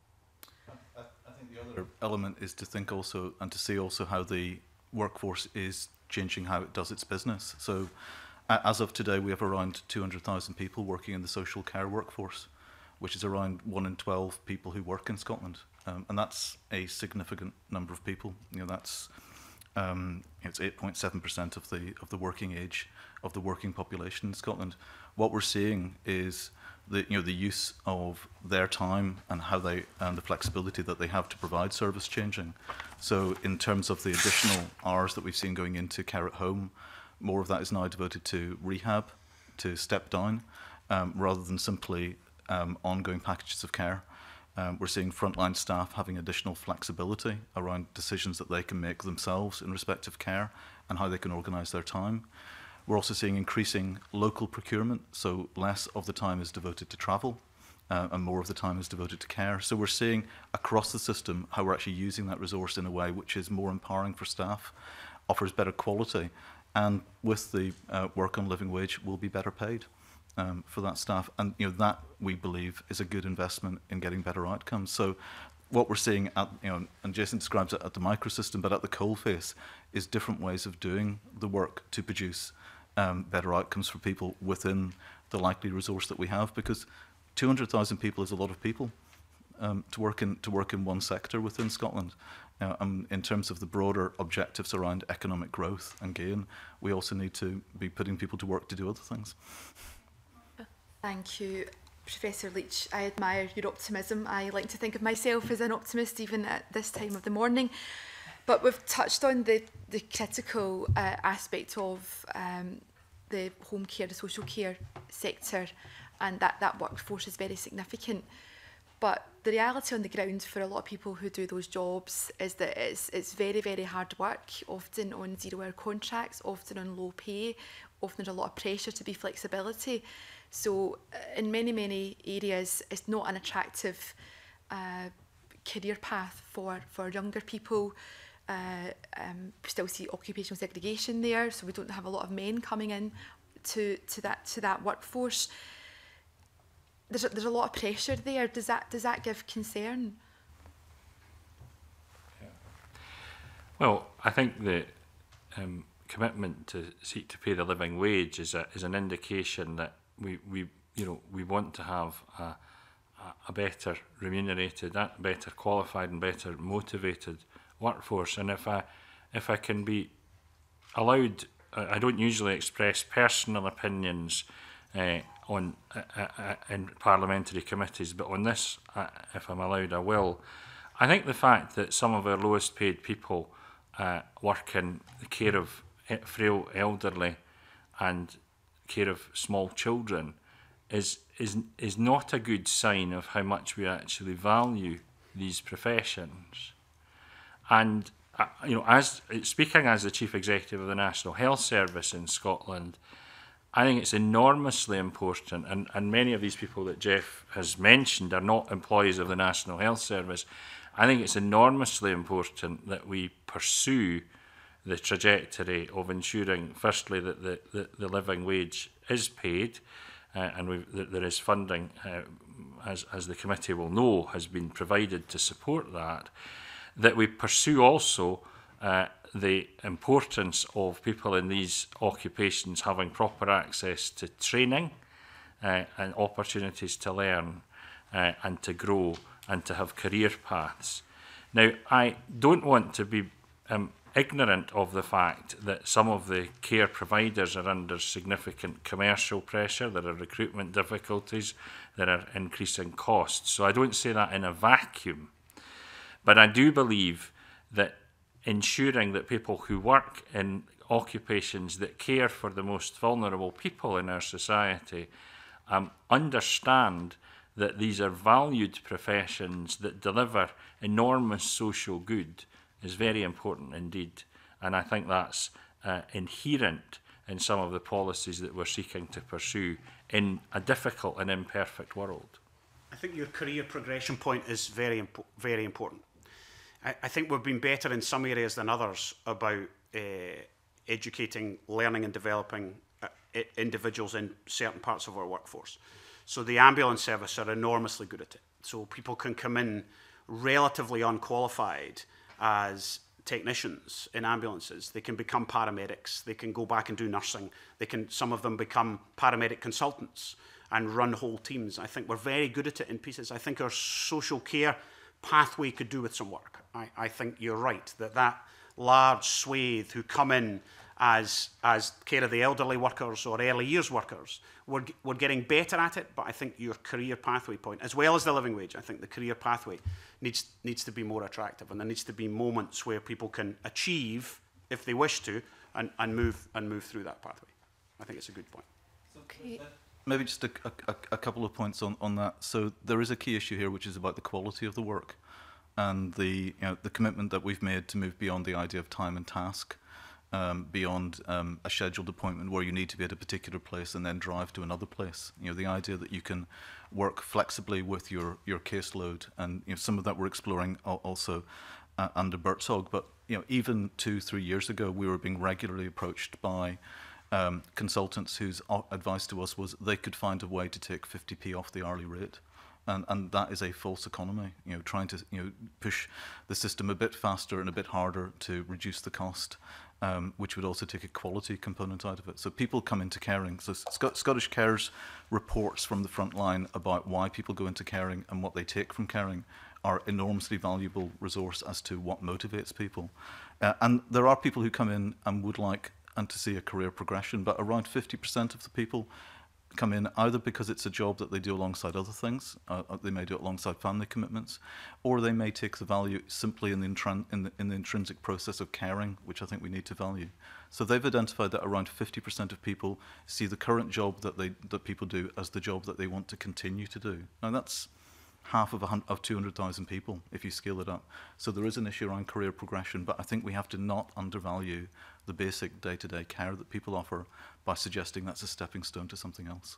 Speaker 7: I think the other element is to think also and to see also how the workforce is changing how it does its business. So as of today, we have around 200,000 people working in the social care workforce, which is around 1 in 12 people who work in Scotland. And that's a significant number of people. You know, that's it's 8.7% of the working age of the working population in Scotland. What we're seeing is the use of their time and how they and the flexibility that they have to provide service changing. So in terms of the additional hours that we've seen going into care at home, more of that is now devoted to rehab, to step down, rather than simply ongoing packages of care. We're seeing frontline staff having additional flexibility around decisions that they can make themselves in respect of care and how they can organise their time. We're also seeing increasing local procurement, so less of the time is devoted to travel and more of the time is devoted to care. So we're seeing across the system how we're actually using that resource in a way which is more empowering for staff, offers better quality, and with the work on living wage will be better paid for that staff. And that, we believe, is a good investment in getting better outcomes. So what we're seeing at, and Jason describes it at the microsystem, but at the coalface, is different ways of doing the work to produce better outcomes for people within the likely resource that we have, because 200,000 people is a lot of people to work in one sector within Scotland. In terms of the broader objectives around economic growth and gain, we also need to be putting people to work to do other things.
Speaker 9: Thank you, Professor Leach. I admire your optimism. I like to think of myself as an optimist even at this time of the morning. But we've touched on the critical aspect of the home care, the social care sector, and that workforce is very significant. But the reality on the ground for a lot of people who do those jobs is that it's very, very hard work, often on 0-hour contracts, often on low pay, often there's a lot of pressure to be flexibility. So in many, many areas, it's not an attractive career path for younger people. We still see occupational segregation there, so we don't have a lot of men coming in to that workforce. There's a lot of pressure there. Does that give concern?
Speaker 3: Yeah. Well, I think the commitment to seek to pay the living wage is an indication that we want to have a better remunerated, better qualified, and better motivated workforce. And if I can be allowed, I don't usually express personal opinions in parliamentary committees, but on this, if I'm allowed, I will. I think the fact that some of our lowest paid people work in the care of frail elderly and care of small children is not a good sign of how much we actually value these professions. And as speaking as the Chief Executive of the National Health Service in Scotland, I think it's enormously important, and many of these people that Jeff has mentioned are not employees of the National Health Service. I think it's enormously important that we pursue the trajectory of ensuring, firstly, that the living wage is paid, and that there is funding, as the committee will know, has been provided to support that we pursue also the importance of people in these occupations having proper access to training and opportunities to learn and to grow and to have career paths. Now, I don't want to be ignorant of the fact that some of the care providers are under significant commercial pressure, there are recruitment difficulties, there are increasing costs. So I don't say that in a vacuum. But I do believe that ensuring that people who work in occupations that care for the most vulnerable people in our society understand that these are valued professions that deliver enormous social good is very important indeed. And I think that's inherent in some of the policies that we're seeking to pursue in a difficult and imperfect world.
Speaker 5: I think your career progression point is very important. I think we've been better in some areas than others about educating, learning and developing individuals in certain parts of our workforce. So the ambulance service are enormously good at it. So people can come in relatively unqualified as technicians in ambulances. They can become paramedics. They can go back and do nursing. Some of them become paramedic consultants and run whole teams. I think we're very good at it in pieces. I think our social care pathway could do with some work. I think you're right, that large swathe who come in as care of the elderly workers or early years workers, we're getting better at it, but I think your career pathway point, as well as the living wage, I think the career pathway needs to be more attractive, and there needs to be moments where people can achieve, if they wish to, and move through that pathway. I think it's a good point.
Speaker 1: Okay.
Speaker 7: Maybe just a couple of points on that. So there is a key issue here, which is about the quality of the work and the commitment that we've made to move beyond the idea of time and task, beyond a scheduled appointment where you need to be at a particular place and then drive to another place. The idea that you can work flexibly with your caseload, and some of that we're exploring also under Bertzog. But even 2-3 years ago, we were being regularly approached by consultants whose advice to us was they could find a way to take 50p off the hourly rate. And that is a false economy, trying to push the system a bit faster and a bit harder to reduce the cost, which would also take a quality component out of it. So people come into caring. So Scottish Care's reports from the front line about why people go into caring and what they take from caring are enormously valuable resource as to what motivates people. And there are people who come in and would like and to see a career progression, but around 50% of the people come in either because it's a job that they do alongside other things, they may do it alongside family commitments, or they may take the value simply in the intrinsic process of caring, which I think we need to value. So they've identified that around 50% of people see the current job that people do as the job that they want to continue to do. Now that's half of 200,000 people if you scale it up. So there is an issue around career progression, but I think we have to not undervalue the basic day-to-day care that people offer by suggesting that's a stepping stone to something else.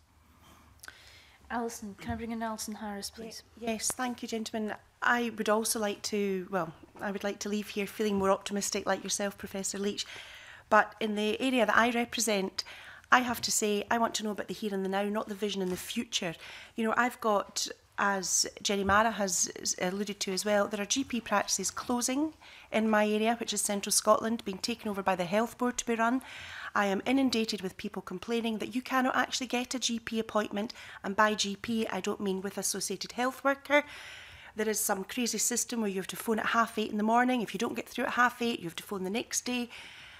Speaker 1: Alison, can I bring in Alison Harris, please?
Speaker 10: Yes, thank you, gentlemen. I would also like to, I would like to leave here feeling more optimistic like yourself, Professor Leach. But in the area that I represent, I have to say, I want to know about the here and the now, not the vision in the future. I've got, as Jenny Mara has alluded to as well, there are GP practices closing in my area, which is Central Scotland, being taken over by the Health Board to be run. I am inundated with people complaining that you cannot actually get a GP appointment, and by GP I don't mean with associated health worker. There is some crazy system where you have to phone at 8:30 in the morning. If you don't get through at 8:30, you have to phone the next day.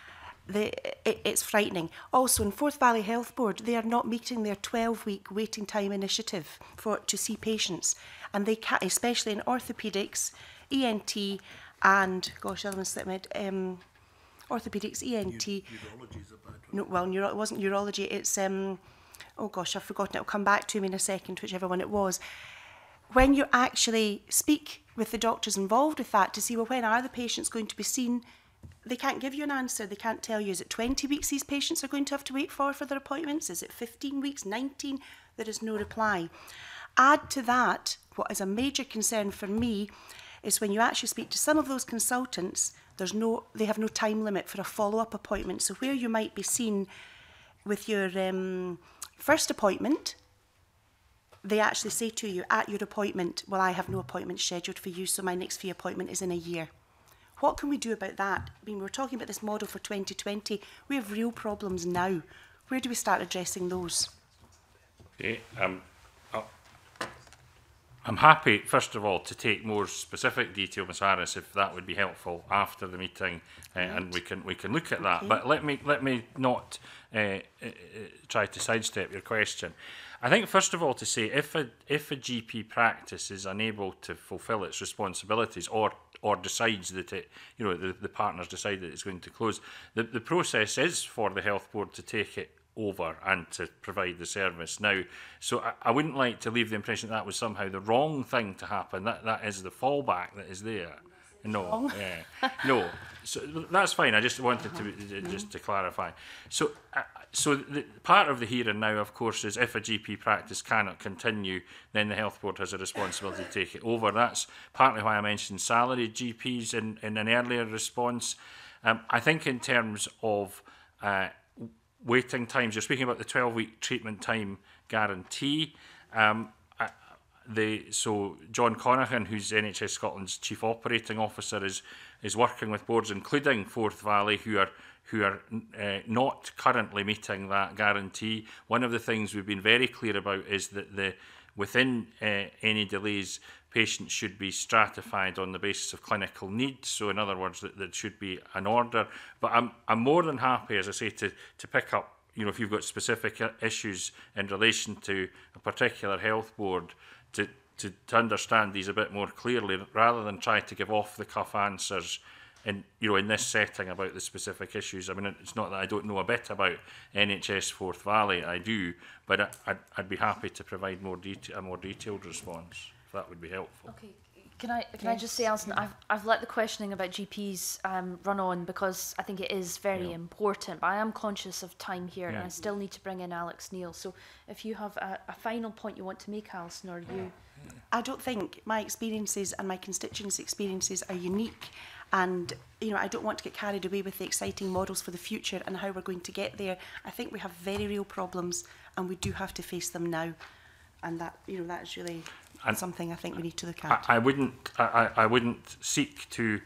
Speaker 10: It's frightening. Also, in Forth Valley Health Board, they are not meeting their 12-week waiting time initiative to see patients, and they can't, especially in orthopaedics, ENT, and gosh, the other one slipped my head. Orthopaedics, ENT.
Speaker 4: Neurology is a bad one.
Speaker 10: No, well, it wasn't neurology. It's oh gosh, I've forgotten. It'll come back to me in a second, whichever one it was. When you actually speak with the doctors involved with that to see, well, when are the patients going to be seen? They can't give you an answer. They can't tell you, is it 20 weeks these patients are going to have to wait for their appointments? Is it 15 weeks, 19? There is no reply. Add to that, what is a major concern for me is when you actually speak to some of those consultants, they have no time limit for a follow-up appointment. So where you might be seen with your first appointment, they actually say to you at your appointment, well, I have no appointment scheduled for you, so my next fee appointment is in a year. What can we do about that? I mean, we're talking about this model for 2020. We have real problems now. Where do we start addressing those?
Speaker 3: Okay, I'm happy, first of all, to take more specific detail, Ms Harris, if that would be helpful after the meeting, and we can look at that. Okay. But let me not try to sidestep your question. I think, first of all, to say if a GP practice is unable to fulfil its responsibilities or decides that the partners decide that it's going to close, the process is for the Health Board to take it over and to provide the service now. So I wouldn't like to leave the impression that was somehow the wrong thing to happen. That is the fallback that is there. No, no. So that's fine. I just wanted to just to clarify. So, so the part of the here and now, of course, is if a GP practice cannot continue, then the health board has a responsibility to take it over. That's partly why I mentioned salaried GPs in an earlier response. I think in terms of waiting times, you're speaking about the 12-week treatment time guarantee. So John Conaghan, who's NHS Scotland's Chief Operating Officer, is working with boards, including Forth Valley, who are not currently meeting that guarantee. One of the things we've been very clear about is that within any delays, patients should be stratified on the basis of clinical need. So in other words, that there should be an order. But I'm more than happy, as I say, to pick up, if you've got specific issues in relation to a particular health board, to understand these a bit more clearly, rather than try to give off-the-cuff answers in this setting about the specific issues. I mean, it's not that I don't know a bit about NHS Forth Valley, I do, but I'd be happy to provide a more detailed response, if that would be helpful.
Speaker 1: Okay. Can I just say, Alison, I've let the questioning about GPs run on because I think it is very important, but I am conscious of time here and I still need to bring in Alex Neil. So if you have a final point you want to make, Alison, or you...
Speaker 10: I don't think my experiences and my constituents' experiences are unique, and I don't want to get carried away with the exciting models for the future and how we're going to get there. I think we have very real problems and we do have to face them now, and that that is really something I think we need to look at.
Speaker 3: I wouldn't seek to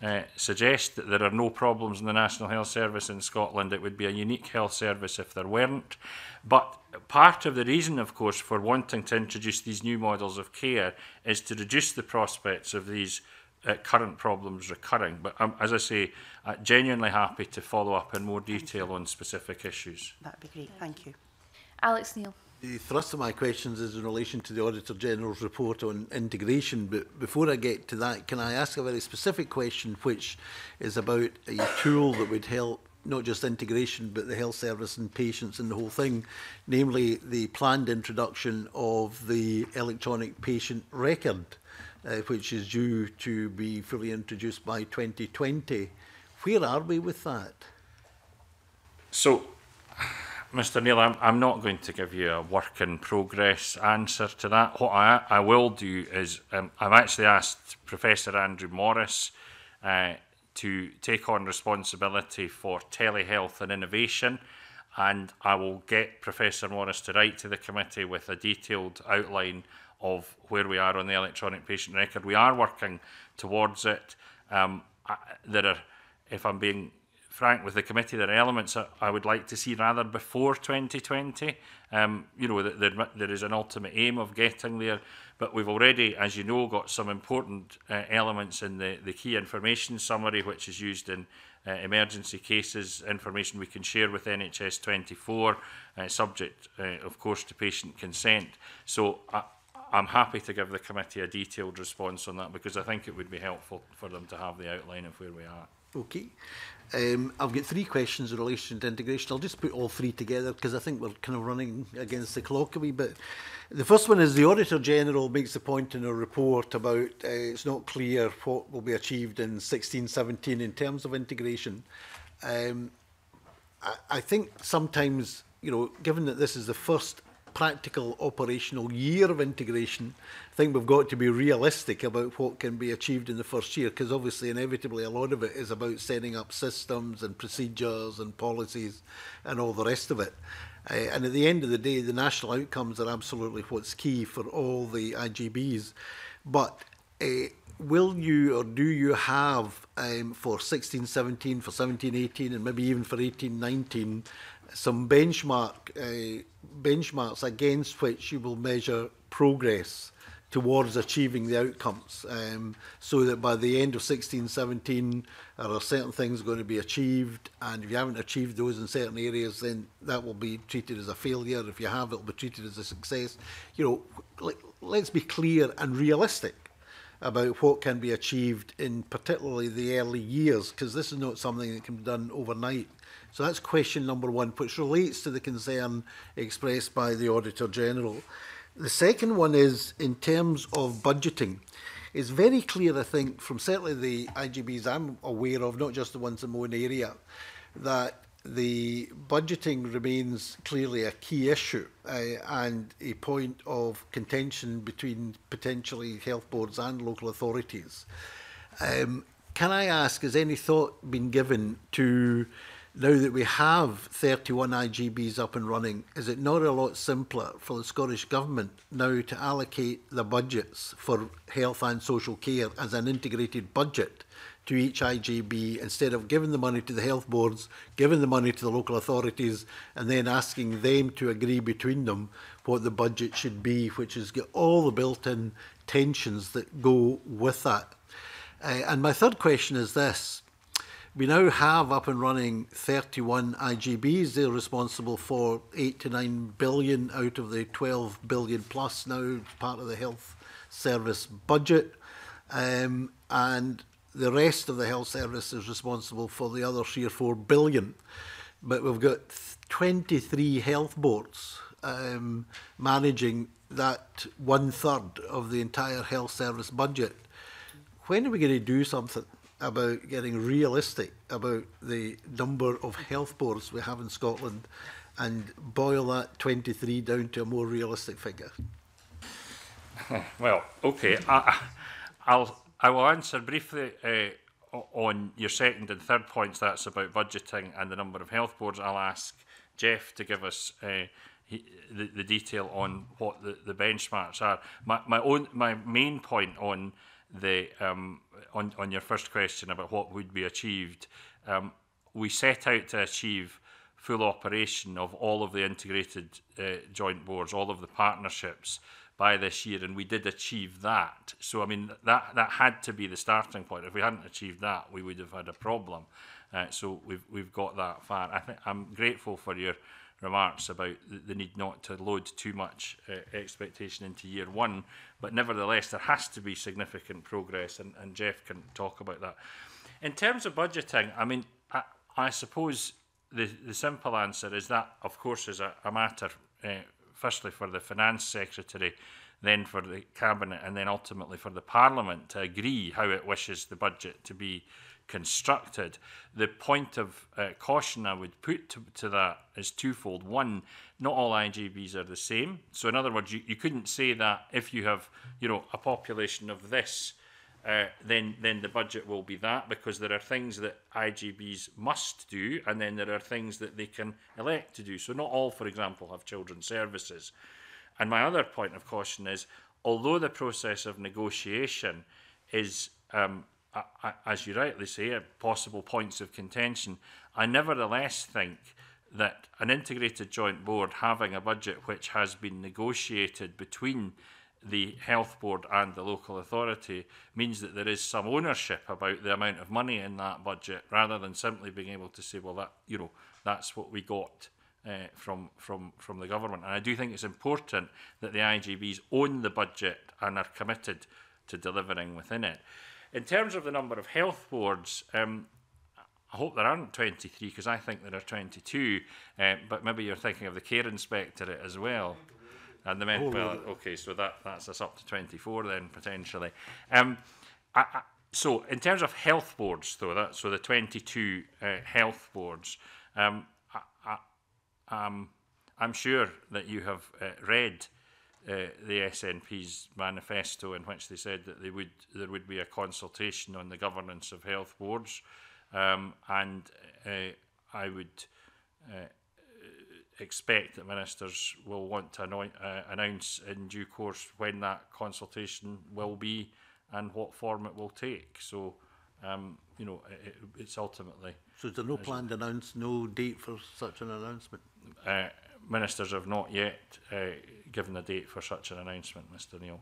Speaker 3: suggest that there are no problems in the National Health Service in Scotland. It would be a unique health service if there weren't. But part of the reason, of course, for wanting to introduce these new models of care is to reduce the prospects of these current problems recurring. But as I say, genuinely happy to follow up in more detail on specific issues.
Speaker 10: That'd be great. Thank you.
Speaker 1: Alex Neil.
Speaker 4: The thrust of my questions is in relation to the Auditor General's report on integration, but before I get to that, can I ask a very specific question, which is about a tool that would help not just integration, but the health service and patients and the whole thing, namely the planned introduction of the electronic patient record, which is due to be fully introduced by 2020. Where are we with that?
Speaker 3: So, Mr Neil, I'm not going to give you a work in progress answer to that. What I will do is I've actually asked Professor Andrew Morris to take on responsibility for telehealth and innovation, and I will get Professor Morris to write to the committee with a detailed outline of where we are on the electronic patient record. We are working towards it. There are, if I'm being frank with the committee, there are elements I would like to see rather before 2020. There is an ultimate aim of getting there, but we've already, as you know, got some important elements in the key information summary, which is used in emergency cases, information we can share with NHS 24, subject, of course, to patient consent. So I'm happy to give the committee a detailed response on that, because I think it would be helpful for them to have the outline of where we are.
Speaker 4: Okay. I've got three questions in relation to integration. I'll just put all three together because I think we're kind of running against the clock a wee bit. The first one is the Auditor General makes the point in her report about it's not clear what will be achieved in 16-17 in terms of integration. I think sometimes, given that this is the first practical operational year of integration, I think we've got to be realistic about what can be achieved in the first year, because obviously inevitably a lot of it is about setting up systems and procedures and policies and all the rest of it. And at the end of the day, the national outcomes are absolutely what's key for all the IGBs. But will you, or do you have for 16-17, for 17-18 and maybe even for 18-19 some benchmarks against which you will measure progress towards achieving the outcomes, so that by the end of 16-17 there are certain things going to be achieved, and if you haven't achieved those in certain areas, then that will be treated as a failure. If you have, it will be treated as a success. Let's be clear and realistic about what can be achieved in particularly the early years, because this is not something that can be done overnight. So that's question number one, which relates to the concern expressed by the Auditor General. The second one is in terms of budgeting. It's very clear, I think, from certainly the IGBs I'm aware of, not just the ones in my own area, that the budgeting remains clearly a key issue and a point of contention between potentially health boards and local authorities. Can I ask, has any thought been given to, now that we have 31 IGBs up and running, is it not a lot simpler for the Scottish Government now to allocate the budgets for health and social care as an integrated budget to each IGB, instead of giving the money to the health boards, giving the money to the local authorities, and then asking them to agree between them what the budget should be, which has got all the built-in tensions that go with that? And my third question is this. We now have up and running 31 IGBs. They're responsible for 8 to 9 billion out of the 12 billion plus now part of the health service budget. And the rest of the health service is responsible for the other 3 or 4 billion. But we've got 23 health boards managing that 1/3 of the entire health service budget. When are we going to do something about getting realistic about the number of health boards we have in Scotland and boil that 23 down to a more realistic figure?
Speaker 3: Well, okay. I will answer briefly on your second and third points. That's about budgeting and the number of health boards. I'll ask Jeff to give us the detail on what the benchmarks are. My main point on the on your first question about what would be achieved, we set out to achieve full operation of all of the integrated joint boards, all of the partnerships by this year, and we did achieve that. So I mean that had to be the starting point. If we hadn't achieved that, we would have had a problem. So we've got that far. I'm grateful for your remarks about the need not to load too much expectation into year one, but nevertheless there has to be significant progress, and Jeff can talk about that. In terms of budgeting, I mean, I suppose the simple answer is that, of course, is a matter firstly for the Finance Secretary, then for the Cabinet, and then ultimately for the Parliament to agree how it wishes the budget to be constructed. The point of caution I would put to that is twofold. One, not all IGBs are the same. So in other words, you couldn't say that if you have, you know, a population of this, then the budget will be that, because there are things that IGBs must do, and then there are things that they can elect to do. So not all, for example, have children's services. And my other point of caution is, although the process of negotiation is as you rightly say, possible points of contention, I nevertheless think that an integrated joint board having a budget which has been negotiated between the health board and the local authority means that there is some ownership about the amount of money in that budget, rather than simply being able to say, well, that, you know, that's what we got from the government. And I do think it's important that the IGBs own the budget and are committed to delivering within it. In terms of the number of health boards, I hope there aren't 23, because I think there are 22, but maybe you're thinking of the Care Inspectorate as well. And the well, okay, so that's us up to 24 then, potentially. So in terms of health boards, though, so the 22 health boards, I'm sure that you have read the SNP's manifesto, in which they said that there would be a consultation on the governance of health boards, and I would expect that ministers will want to announce in due course when that consultation will be and what form it will take. So, you know, it's ultimately. So, is there no planned no date for such an announcement? Ministers have not yet given a date for such an announcement, Mr. Neil.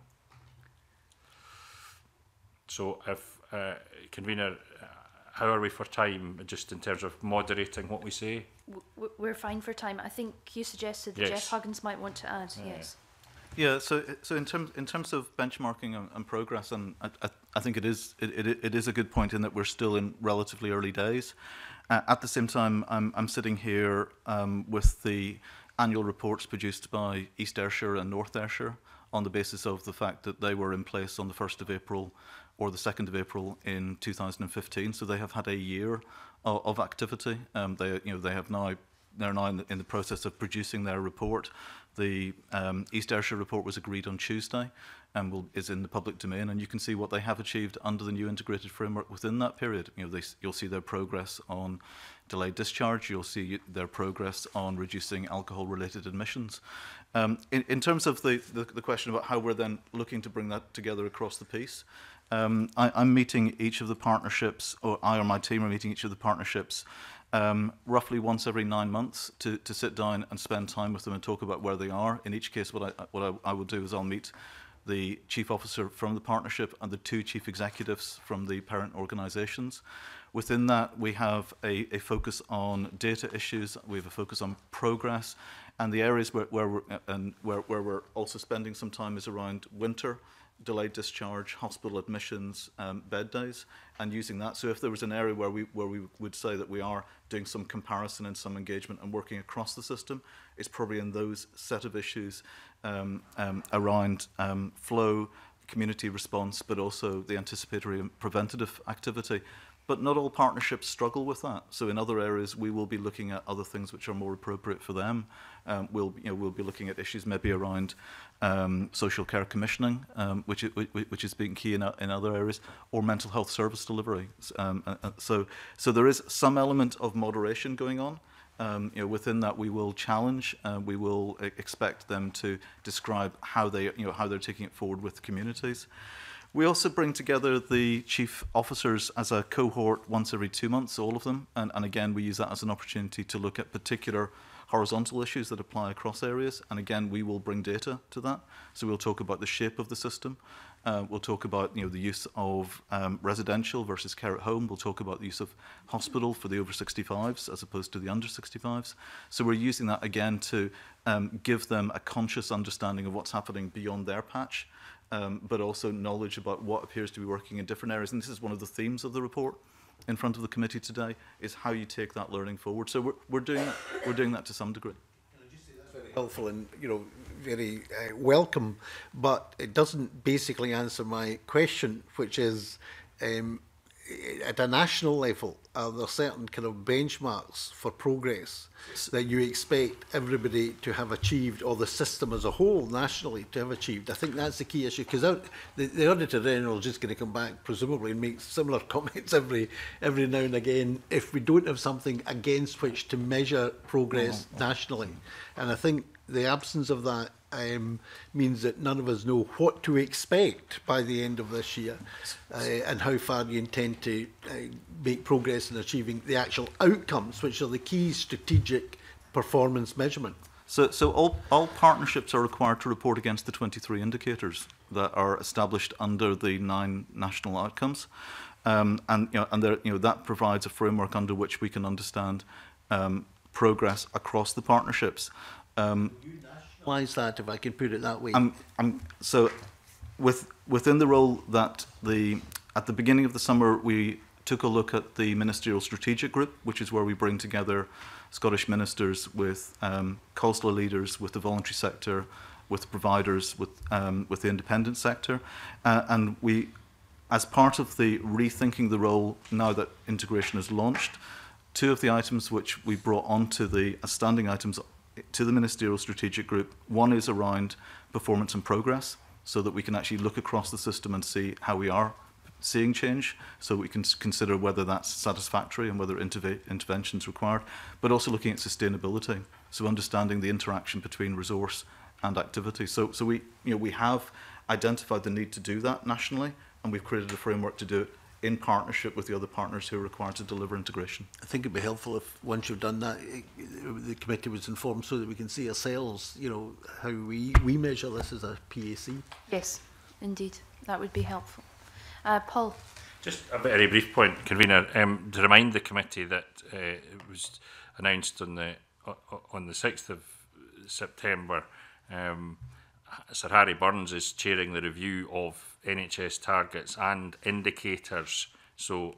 Speaker 3: So, if convener, how are we for time, just in terms of moderating what we say?
Speaker 1: We're fine for time. I think you suggested that
Speaker 3: yes.
Speaker 1: Jeff Huggins might want to add. Yes.
Speaker 7: Yeah, so in terms of benchmarking and progress, and I think it is a good point in that we're still in relatively early days. At the same time, I'm sitting here with the annual reports produced by East Ayrshire and North Ayrshire on the basis of the fact that they were in place on the 1st of April or the 2nd of April in 2015. So they have had a year of activity. They're now in the process of producing their report. The East Ayrshire report was agreed on Tuesday and is in the public domain, and you can see what they have achieved under the new integrated framework within that period. You'll see their progress on delayed discharge. You'll see their progress on reducing alcohol-related admissions. In terms of the question about how we're then looking to bring that together across the piece, I'm meeting each of the partnerships, or I or my team are meeting each of the partnerships roughly once every 9 months to sit down and spend time with them and talk about where they are. In each case, what I will do is I'll meet the chief officer from the partnership and the 2 chief executives from the parent organisations. Within that, we have a focus on data issues, we have a focus on progress, and the areas where we're also spending some time is around winter, delayed discharge, hospital admissions, bed days, and using that. So if there was an area where we would say that we are doing some comparison and some engagement and working across the system, it's probably in those set of issues around flow, community response, but also the anticipatory and preventative activity. But not all partnerships struggle with that. So in other areas, we will be looking at other things which are more appropriate for them. We'll be looking at issues maybe around social care commissioning, which is being key in other areas, or mental health service delivery. So there is some element of moderation going on. Within that, we will challenge. We will expect them to describe how they're taking it forward with communities. We also bring together the chief officers as a cohort once every 2 months, all of them. And again, we use that as an opportunity to look at particular horizontal issues that apply across areas. And again, we will bring data to that. So we'll talk about the shape of the system. We'll talk about the use of residential versus care at home. We'll talk about the use of hospital for the over 65s as opposed to the under 65s. So we're using that again to give them a conscious understanding of what's happening beyond their patch. But also knowledge about what appears to be working in different areas. And this is one of the themes of the report in front of the committee today, is how you take that learning forward. So we're doing that to some degree.
Speaker 4: That's very helpful and very welcome, but it doesn't basically answer my question, which is at a national level, are there certain kind of benchmarks for progress that you expect everybody to have achieved, or the system as a whole nationally to have achieved? I think that's the key issue, because the Auditor General is just going to come back presumably and make similar comments every now and again if we don't have something against which to measure progress nationally. And I think the absence of that means that none of us know what to expect by the end of this year and how far you intend to make progress in achieving the actual outcomes, which are the key strategic performance measurement.
Speaker 7: So all partnerships are required to report against the 23 indicators that are established under the 9 national outcomes, and that provides a framework under which we can understand progress across the partnerships.
Speaker 4: Why is that, if I can put it that way?
Speaker 7: So within the role that at the beginning of the summer, we took a look at the Ministerial Strategic Group, which is where we bring together Scottish ministers with COSLA leaders, with the voluntary sector, with providers, with the independent sector. And we, as part of the rethinking the role now that integration is launched, 2 of the items which we brought onto the standing items to the Ministerial Strategic Group, one is around performance and progress, so that we can actually look across the system and see how we are seeing change, so we can consider whether that's satisfactory and whether intervention is required, but also looking at sustainability, so understanding the interaction between resource and activity. So we have identified the need to do that nationally, and we've created a framework to do it in partnership with the other partners who are required to deliver integration.
Speaker 4: I think it'd be helpful if once you've done that, the committee was informed so that we can see ourselves, how we measure this as a PAC.
Speaker 1: Yes, indeed, that would be helpful. Paul.
Speaker 3: Just a very brief point, Convener, to remind the committee that it was announced on the 6th of September Sir Harry Burns is chairing the review of NHS targets and indicators. So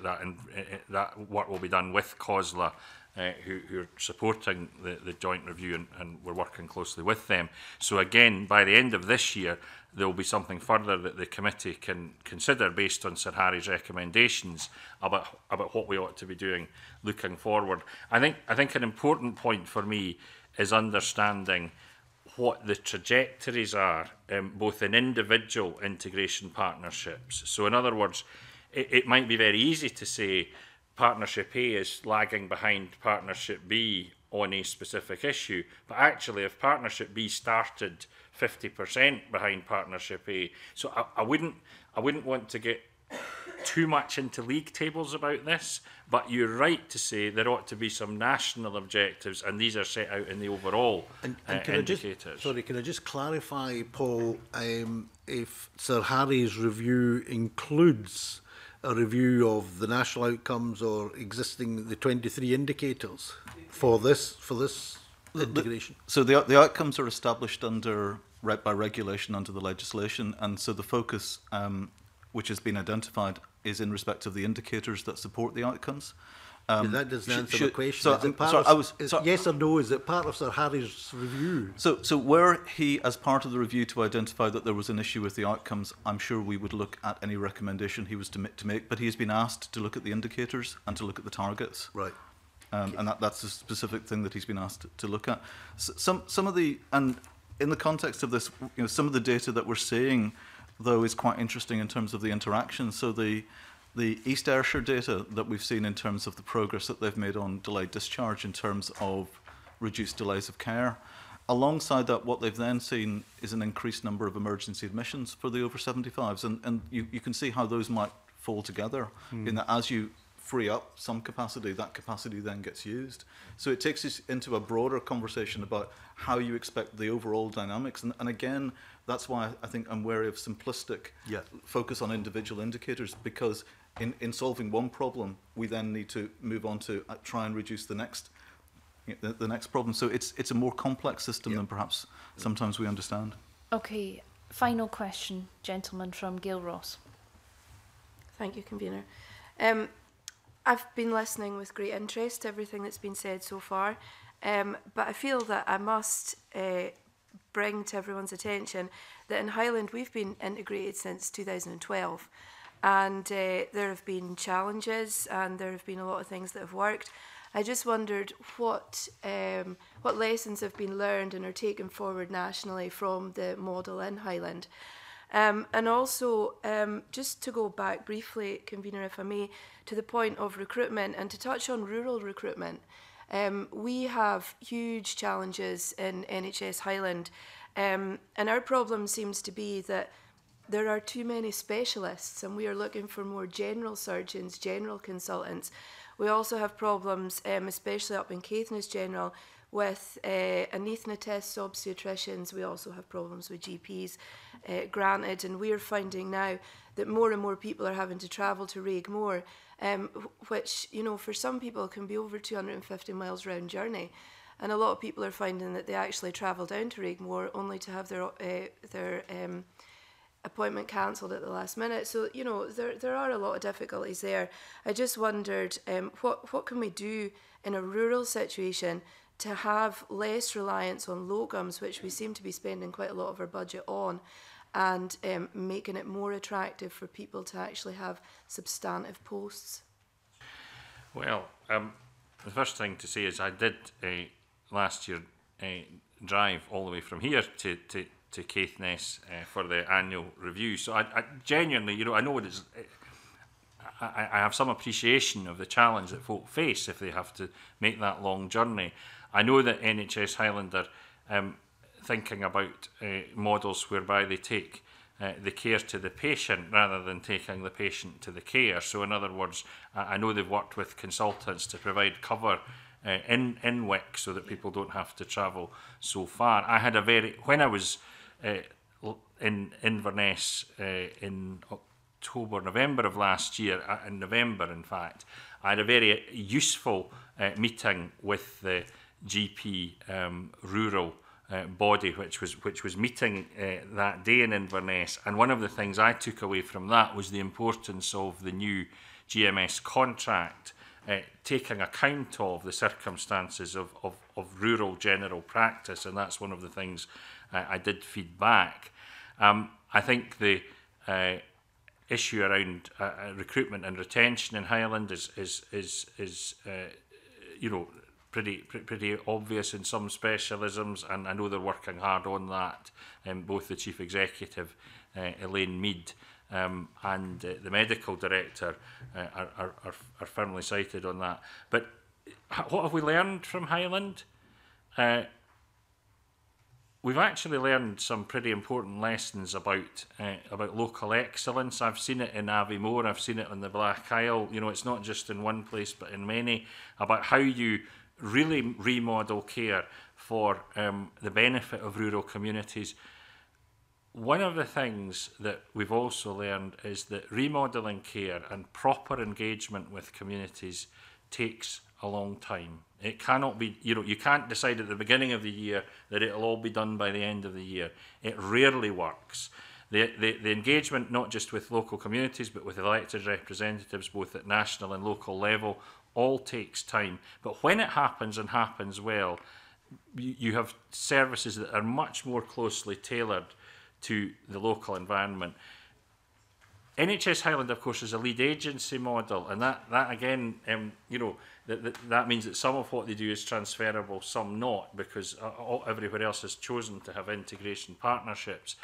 Speaker 3: that work will be done with COSLA, who are supporting the joint review, and we're working closely with them. So again, by the end of this year, there will be something further that the committee can consider based on Sir Harry's recommendations about what we ought to be doing looking forward. I think an important point for me is understanding what the trajectories are, both in individual integration partnerships. So in other words, it might be very easy to say Partnership A is lagging behind Partnership B on a specific issue, but actually if Partnership B started 50% behind Partnership A, so I wouldn't want to get too much into league tables about this, but you're right to say there ought to be some national objectives, and these are set out in the overall indicators.
Speaker 4: Can I just clarify, Paul, if Sir Harry's review includes a review of the national outcomes or existing the 23 indicators for this integration?
Speaker 7: So the outcomes are established by regulation under the legislation, and so the focus which has been identified is in respect of the indicators that support the outcomes.
Speaker 4: That doesn't answer the question. Yes or no, is it part of Sir Harry's review?
Speaker 7: So were he, as part of the review, to identify that there was an issue with the outcomes, I'm sure we would look at any recommendation he was to make, but he has been asked to look at the indicators and to look at the targets.
Speaker 4: Right.
Speaker 7: And that's a specific thing that he's been asked to look at. Some of the, and in the context of this, some of the data that we're seeing, though, is quite interesting in terms of the interaction. So the East Ayrshire data that we've seen in terms of the progress that they've made on delayed discharge in terms of reduced delays of care. Alongside that, what they've then seen is an increased number of emergency admissions for the over 75s. And you can see how those might fall together in that as you free up some capacity, that capacity then gets used. So it takes us into a broader conversation about how you expect the overall dynamics. And again, that's why I think I'm wary of simplistic focus on individual indicators, because in solving one problem, we then need to move on to try and reduce the next problem. So it's a more complex system than perhaps sometimes we understand.
Speaker 1: Okay, final question, gentleman from Gail Ross.
Speaker 2: Thank you, Convener. I've been listening with great interest to everything that's been said so far, but I feel that I must bring to everyone's attention that in Highland we've been integrated since 2012, and there have been challenges and there have been a lot of things that have worked. I just wondered what lessons have been learned and are taken forward nationally from the model in Highland. And also, just to go back briefly, Convener, if I may, to the point of recruitment and to touch on rural recruitment. We have huge challenges in NHS Highland, and our problem seems to be that there are too many specialists, and we are looking for more general surgeons, general consultants. We also have problems, especially up in Caithness General, with anaesthetists, obstetricians. We also have problems with GPs, granted, and we are finding now that more and more people are having to travel to Raigmore, which, for some people can be over 250 miles round journey. And a lot of people are finding that they actually travel down to Raigmore only to have their appointment cancelled at the last minute. So, there are a lot of difficulties there. I just wondered, what can we do in a rural situation to have less reliance on locums, which we seem to be spending quite a lot of our budget on, and making it more attractive for people to actually have substantive posts? Well,
Speaker 3: the first thing to say is I did last year drive all the way from here to Caithness for the annual review. So I genuinely, I know it is. I have some appreciation of the challenge that folk face if they have to make that long journey. I know that NHS Highland are thinking about models whereby they take the care to the patient rather than taking the patient to the care. So in other words, I know they've worked with consultants to provide cover in Wick so that people don't have to travel so far. I had when I was in Inverness in October, November of last year, in November in fact, I had a very useful meeting with the GP rural body which was meeting that day in Inverness, and one of the things I took away from that was the importance of the new GMS contract taking account of the circumstances of rural general practice, and that's one of the things I did feed back. I think the issue around recruitment and retention in Highland is you know, pretty obvious in some specialisms, and I know they're working hard on that. Both the Chief Executive, Elaine Mead, and the Medical Director are firmly cited on that. But what have we learned from Highland? We've actually learned some pretty important lessons about local excellence. I've seen it in Aviemore, I've seen it on the Black Isle. You know, it's not just in one place, but in many, about how you really remodel care for the benefit of rural communities. One of the things that we've also learned is that remodelling care and proper engagement with communities takes a long time. It cannot be, you know, you can't decide at the beginning of the year that it'll all be done by the end of the year. It rarely works. The engagement, not just with local communities, but with elected representatives, both at national and local level, all takes time. But when it happens, and happens well, you have services that are much more closely tailored to the local environment. NHS Highland, of course, is a lead agency model, and that again, you know, that means that some of what they do is transferable, some not, because everywhere else has chosen to have integration partnerships.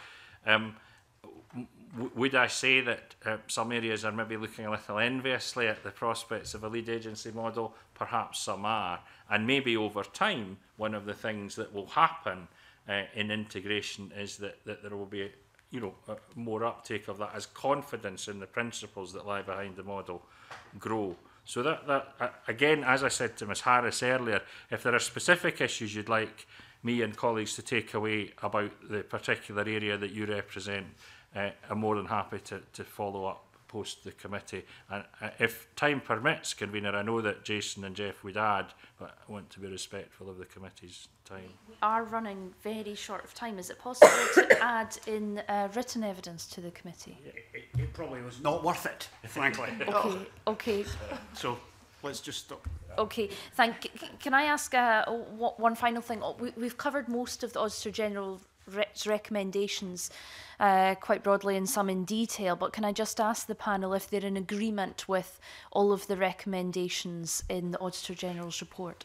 Speaker 3: Would I say that some areas are maybe looking a little enviously at the prospects of a lead agency model? Perhaps some are, and maybe over time, one of the things that will happen in integration is that there will be, you know, more uptake of that as confidence in the principles that lie behind the model grow. So that again, as I said to Ms Harris earlier, if there are specific issues you'd like me and colleagues to take away about the particular area that you represent, I'm more than happy to follow up post the committee. And if time permits, Convener, I know that Jason and Jeff would add, but I want to be respectful of the committee's time.
Speaker 1: We are running very short of time. Is it possible to add in written evidence to the committee?
Speaker 5: It probably was not worth it, frankly.
Speaker 1: Okay.
Speaker 5: So let's just stop.
Speaker 1: Okay, can I ask one final thing? We've covered most of the Auditor General's recommendations quite broadly and some in detail, but can I just ask the panel if they're in agreement with all of the recommendations in the Auditor General's report?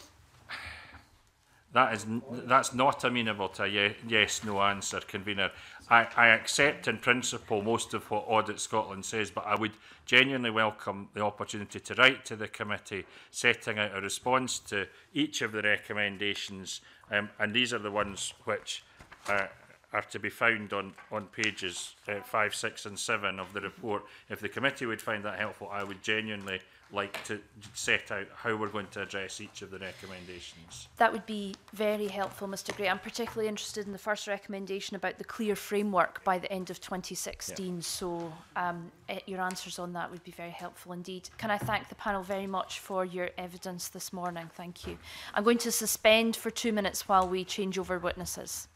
Speaker 3: That's not amenable to a yes/no answer, Convener. I accept in principle most of what Audit Scotland says, but I would genuinely welcome the opportunity to write to the committee setting out a response to each of the recommendations, and these are the ones which are to be found on pages 5, 6 and 7 of the report. If the committee would find that helpful, I would genuinely like to set out how we're going to address each of the recommendations.
Speaker 1: That would be very helpful, Mr Gray. I'm particularly interested in the first recommendation about the clear framework by the end of 2016, so your answers on that would be very helpful indeed. Can I thank the panel very much for your evidence this morning? Thank you. I'm going to suspend for 2 minutes while we change over witnesses.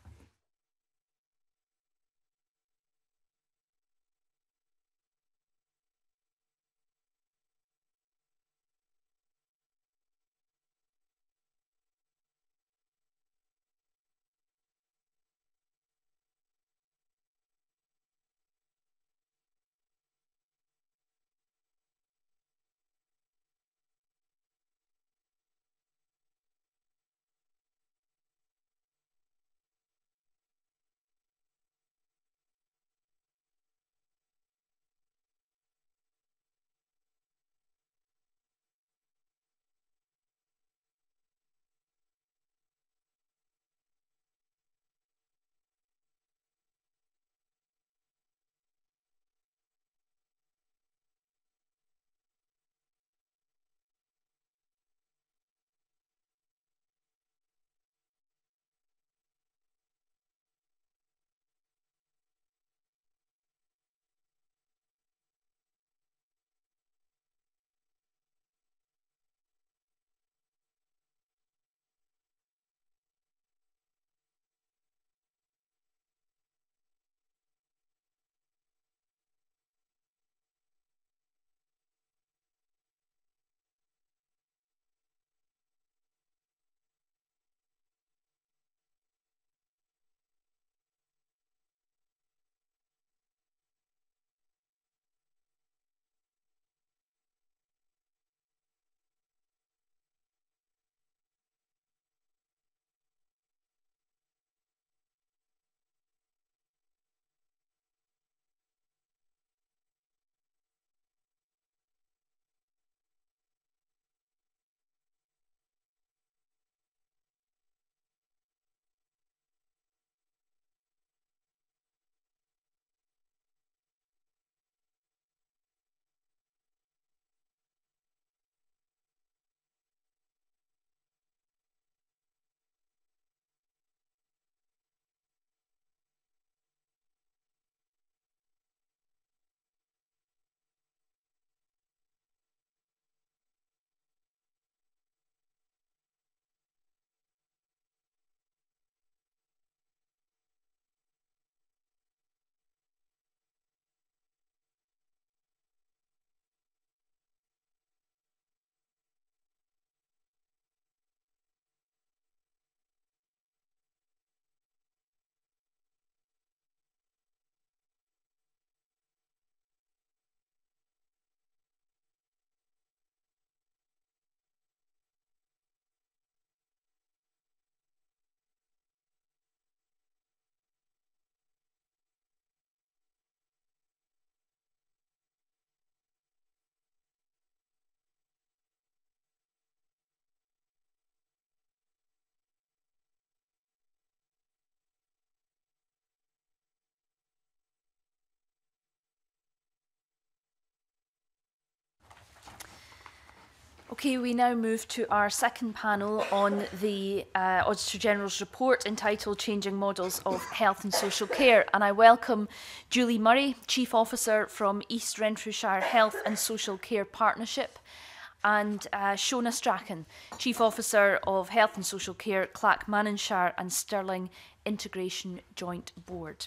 Speaker 1: Okay, we now move to our second panel on the Auditor General's report entitled Changing Models of Health and Social Care. And I welcome Julie Murray, Chief Officer from East Renfrewshire Health and Social Care Partnership, and Shona Strachan, Chief Officer of Health and Social Care, Clackmannanshire and Stirling Integration Joint Board.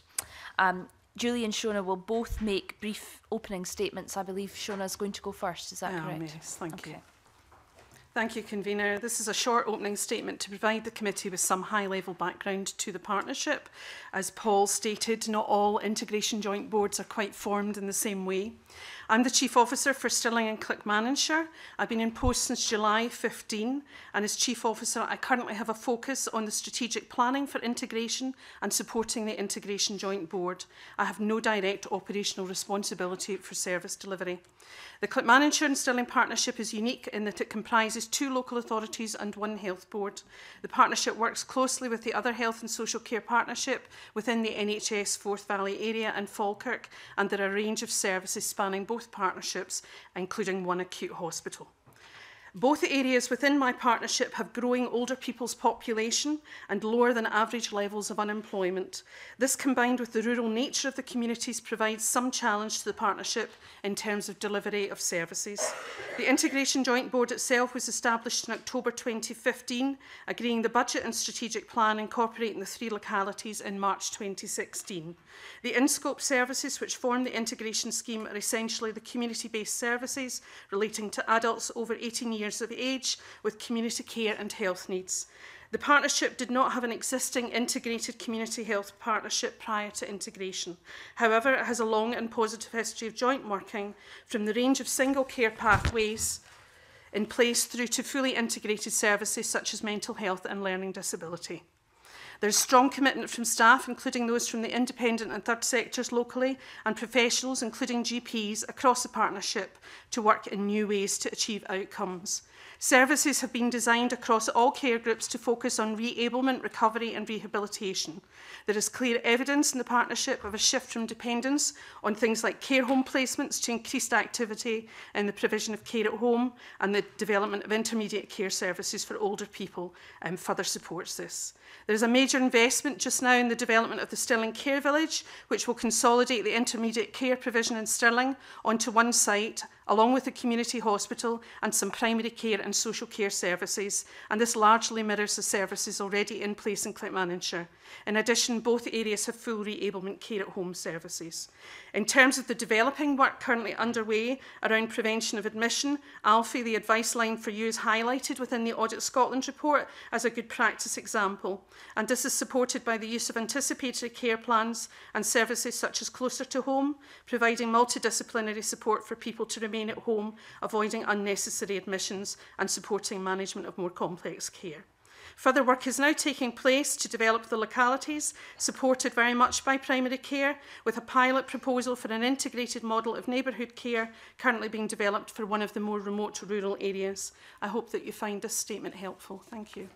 Speaker 1: Julie and Shona will both make brief opening statements. I believe Shona is going to go first. Is that correct?
Speaker 11: Yes, thank you. Thank you, Convener. This is a short opening statement to provide the committee with some high-level background to the partnership. As Paul stated, not all integration joint boards are quite formed in the same way. I'm the Chief Officer for Stirling and Clackmannanshire. I've been in post since July 15, and as Chief Officer, I currently have a focus on the strategic planning for integration and supporting the Integration Joint Board. I have no direct operational responsibility for service delivery. The Clackmannanshire and Stirling Partnership is unique in that it comprises 2 local authorities and 1 health board. The partnership works closely with the other health and social care partnership within the NHS Forth Valley area and Falkirk, and there are a range of services spanning both partnerships, including 1 acute hospital. Both areas within my partnership have growing older people's population and lower than average levels of unemployment. This, combined with the rural nature of the communities, provides some challenge to the partnership in terms of delivery of services. The Integration Joint Board itself was established in October 2015, agreeing the budget and strategic plan incorporating the 3 localities in March 2016. The in-scope services which form the integration scheme are essentially the community-based services relating to adults over 18 years of age with community care and health needs. The partnership did not have an existing integrated community health partnership prior to integration. However, it has a long and positive history of joint working from the range of single care pathways in place through to fully integrated services such as mental health and learning disability. There is strong commitment from staff, including those from the independent and third sectors locally, and professionals, including GPs, across the partnership to work in new ways to achieve outcomes. Services have been designed across all care groups to focus on re-ablement, recovery and rehabilitation. There is clear evidence in the partnership of a shift from dependence on things like care home placements to increased activity in the provision of care at home, and the development of intermediate care services for older people further supports this. There is a major investment just now in the development of the Stirling Care Village, which will consolidate the intermediate care provision in Stirling onto 1 site, along with the community hospital and some primary care and social care services, and this largely mirrors the services already in place in Clackmannanshire. In addition, both areas have full re-ablement care at home services. In terms of the developing work currently underway around prevention of admission, ALFI, the advice line for you, is highlighted within the Audit Scotland report as a good practice example, and this is supported by the use of anticipatory care plans and services such as Closer to Home, providing multidisciplinary support for people to remain at home, avoiding unnecessary admissions and supporting management of more complex care. Further work is now taking place to develop the localities, supported very much by primary care, with a pilot proposal for an integrated model of neighbourhood care currently being developed for one of the more remote rural areas. I hope that you find this statement helpful. Thank you.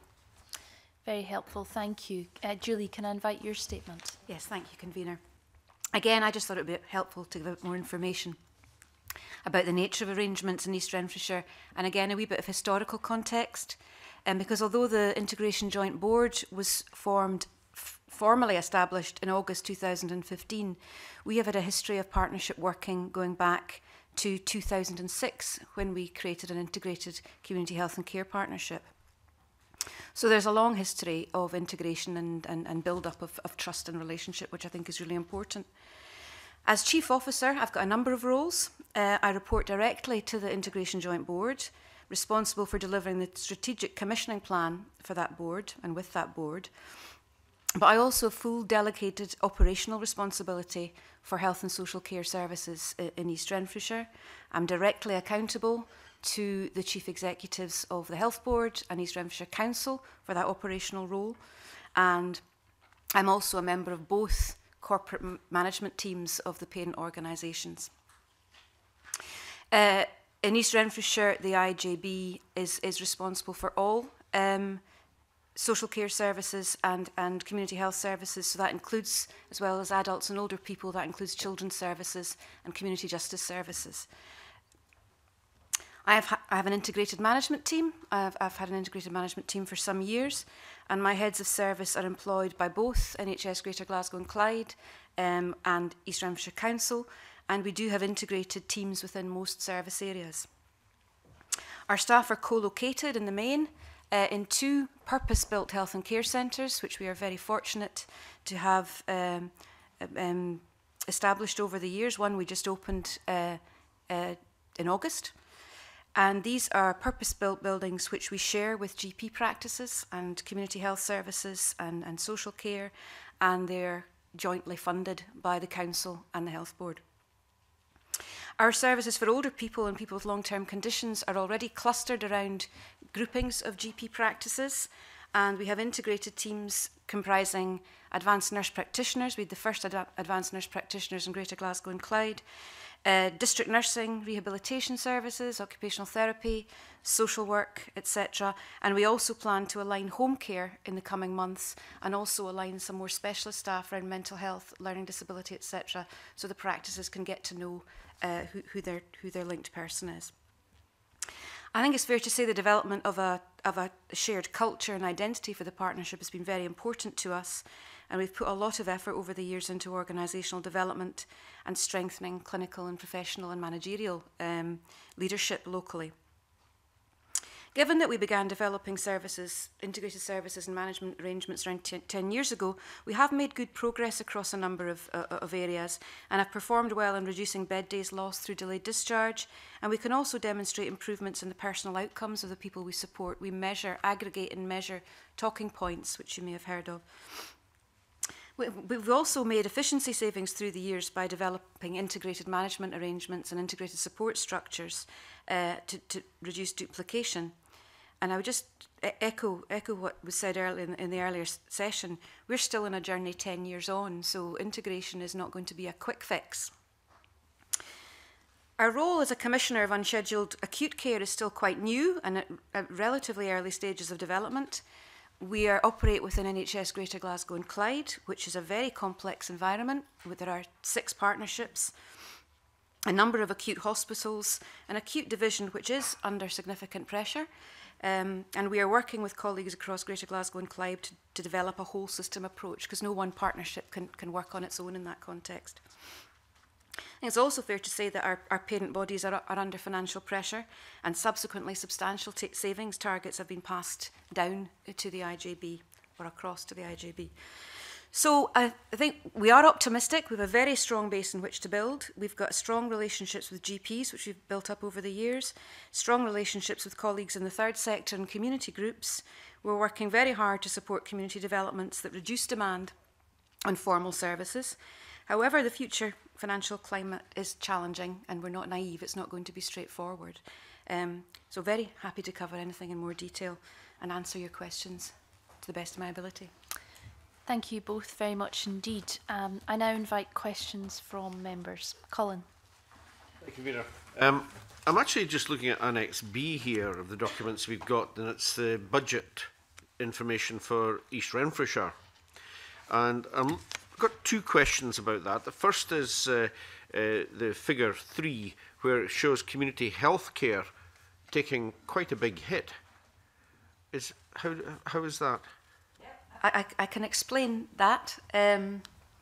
Speaker 1: Very helpful, thank you. Julie, can I invite your statement?
Speaker 12: Yes, thank you, Convener. Again, I just thought it would be helpful to give out more information about the nature of arrangements in East Renfrewshire, and again a wee bit of historical context, because although the Integration Joint Board was formally established in August 2015, we have had a history of partnership working going back to 2006 when we created an integrated community health and care partnership. So there's a long history of integration and build-up of trust and relationship, which I think is really important. As Chief Officer, I've got a number of roles. I report directly to the Integration Joint Board, responsible for delivering the strategic commissioning plan for that board and with that board. But I also have full delegated operational responsibility for health and social care services in East Renfrewshire. I'm directly accountable to the Chief Executives of the Health Board and East Renfrewshire Council for that operational role. And I'm also a member of both corporate management teams of the parent organisations. In East Renfrewshire, the IJB is responsible for all social care services and community health services. So that includes, as well as adults and older people, that includes children's services and community justice services. I have an integrated management team. I've had an integrated management team for some years, and my heads of service are employed by both NHS Greater Glasgow and Clyde and East Renfrewshire Council, and we do have integrated teams within most service areas. Our staff are co-located in the main in 2 purpose-built health and care centres, which we are very fortunate to have established over the years. One we just opened in August. And these are purpose-built buildings which we share with GP practices and community health services and social care, and they're jointly funded by the council and the health board. Our services for older people and people with long-term conditions are already clustered around groupings of GP practices, and we have integrated teams comprising advanced nurse practitioners. We had the first advanced nurse practitioners in Greater Glasgow and Clyde, district nursing, rehabilitation services, occupational therapy, social work, etc. And we also plan to align home care in the coming months and also align some more specialist staff around mental health, learning disability, etc. so the practices can get to know who their linked person is. I think it's fair to say the development of a shared culture and identity for the partnership has been very important to us, and we've put a lot of effort over the years into organisational development and strengthening clinical and professional and managerial leadership locally. Given that we began developing services, integrated services and management arrangements around 10 years ago, we have made good progress across a number of areas and have performed well in reducing bed days lost through delayed discharge, and we can also demonstrate improvements in the personal outcomes of the people we support. We measure, aggregate and measure talking points, which you may have heard of. We've also made efficiency savings through the years by developing integrated management arrangements and integrated support structures to reduce duplication. And I would just echo what was said earlier in the earlier session. We're still in a journey 10 years on, so integration is not going to be a quick fix. Our role as a Commissioner of Unscheduled Acute Care is still quite new and at relatively early stages of development. We operate within NHS Greater Glasgow and Clyde, which is a very complex environment. There are 6 partnerships, a number of acute hospitals, an acute division which is under significant pressure. And we are working with colleagues across Greater Glasgow and Clyde to develop a whole system approach, because no one partnership can work on its own in that context. I think it's also fair to say that our parent bodies are under financial pressure, and subsequently substantial savings targets have been passed down to the IJB, or across to the IJB. So I think we are optimistic. We have a very strong base in which to build. We've got strong relationships with GPs, which we've built up over the years, strong relationships with colleagues in the third sector and community groups. We're working very hard to support community developments that reduce demand on formal services. However, the future financial climate is challenging, and we're not naive. It's not going to be straightforward. So very happy to cover anything in more detail and answer your questions to the best of my ability.
Speaker 1: Thank you both very much indeed. I now invite questions from members. Colin.
Speaker 6: Thank you, Vera. I'm actually just looking at Annex B here of the documents we've got, and it's the budget information for East Renfrewshire. And I've got 2 questions about that. The first is the figure 3, where it shows community health care taking quite a big hit. How is that?
Speaker 12: I can explain that. An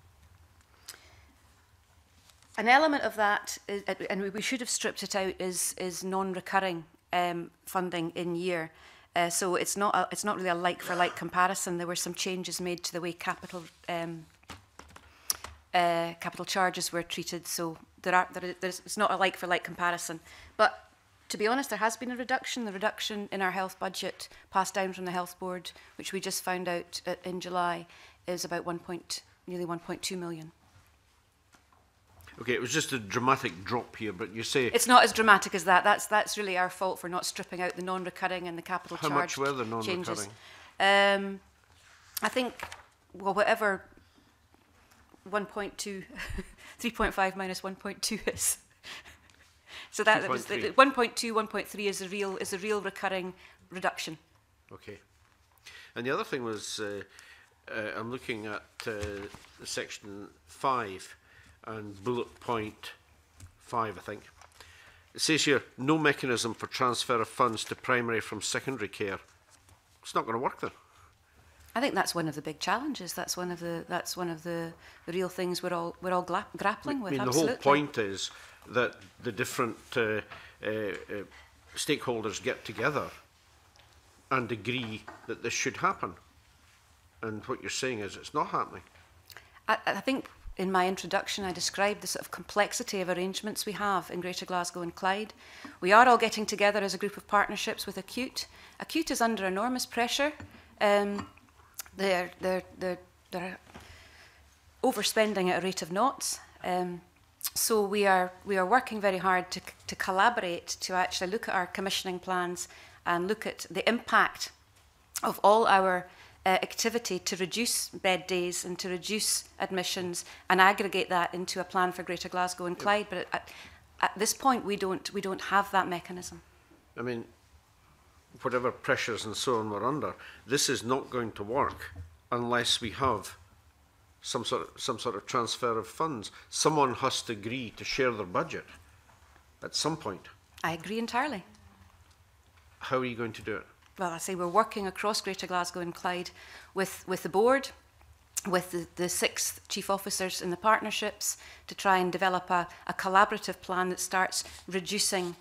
Speaker 12: element of that, and we should have stripped it out, is non-recurring funding in year. So it's not really a like-for-like comparison. There were some changes made to the way capital charges were treated. So it's not a like-for-like comparison. But to be honest, there has been a reduction. The reduction in our health budget passed down from the health board, which we just found out in July, is about nearly 1.2 million.
Speaker 6: Okay, it was just a dramatic drop here, but you say
Speaker 12: it's not as dramatic as that. That's really our fault for not stripping out the non-recurring and the capital charge.
Speaker 6: How much were the non-recurring?
Speaker 12: I think, well, whatever 1.2, 3.5 minus 1.2 is. So that was 1.2, 1.3 is a real recurring reduction.
Speaker 6: Okay. And the other thing was, I'm looking at section 5 and bullet point 5, I think. It says here, no mechanism for transfer of funds to primary from secondary care. It's not going to work then.
Speaker 12: I think that's one of the big challenges. That's one of the real things we're all grappling with.
Speaker 6: I mean,
Speaker 12: absolutely.
Speaker 6: the whole point is that the different stakeholders get together and agree that this should happen. And what you're saying is it's not happening.
Speaker 12: I think in my introduction I described the sort of complexity of arrangements we have in Greater Glasgow and Clyde. We are all getting together as a group of partnerships with Acute. Acute is under enormous pressure. They're overspending at a rate of knots. So we are working very hard to collaborate, to actually look at our commissioning plans and look at the impact of all our activity to reduce bed days and to reduce admissions and aggregate that into a plan for Greater Glasgow and Clyde. But at this point, we don't have that mechanism.
Speaker 6: I mean, whatever pressures and so on we're under, this is not going to work unless we have some sort of transfer of funds. Someone has to agree to share their budget at some point.
Speaker 12: I agree entirely.
Speaker 6: How are you going to do it?
Speaker 12: Well, I say we're working across Greater Glasgow and Clyde with the board, with the 6 chief officers in the partnerships to try and develop a collaborative plan that starts reducing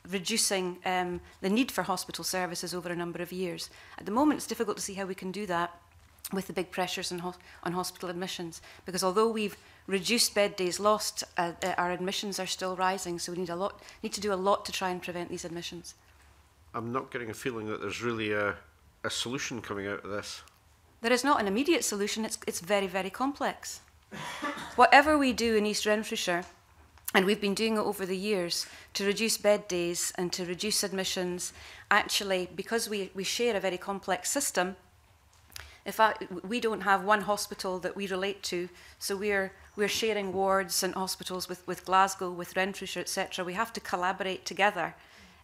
Speaker 12: the need for hospital services over a number of years. At the moment, it's difficult to see how we can do that with the big pressures on hospital admissions, because although we've reduced bed days lost, our admissions are still rising, so we need to do a lot to try and prevent these admissions.
Speaker 6: I'm not getting a feeling that there's really a solution coming out of this.
Speaker 12: There is not an immediate solution. It's very, very complex. Whatever we do in East Renfrewshire, and we've been doing it over the years, to reduce bed days and to reduce admissions, actually, because we share a very complex system, in fact, we don't have one hospital that we relate to, so we're sharing wards and hospitals with Glasgow, with Renfrewshire, etc. We have to collaborate together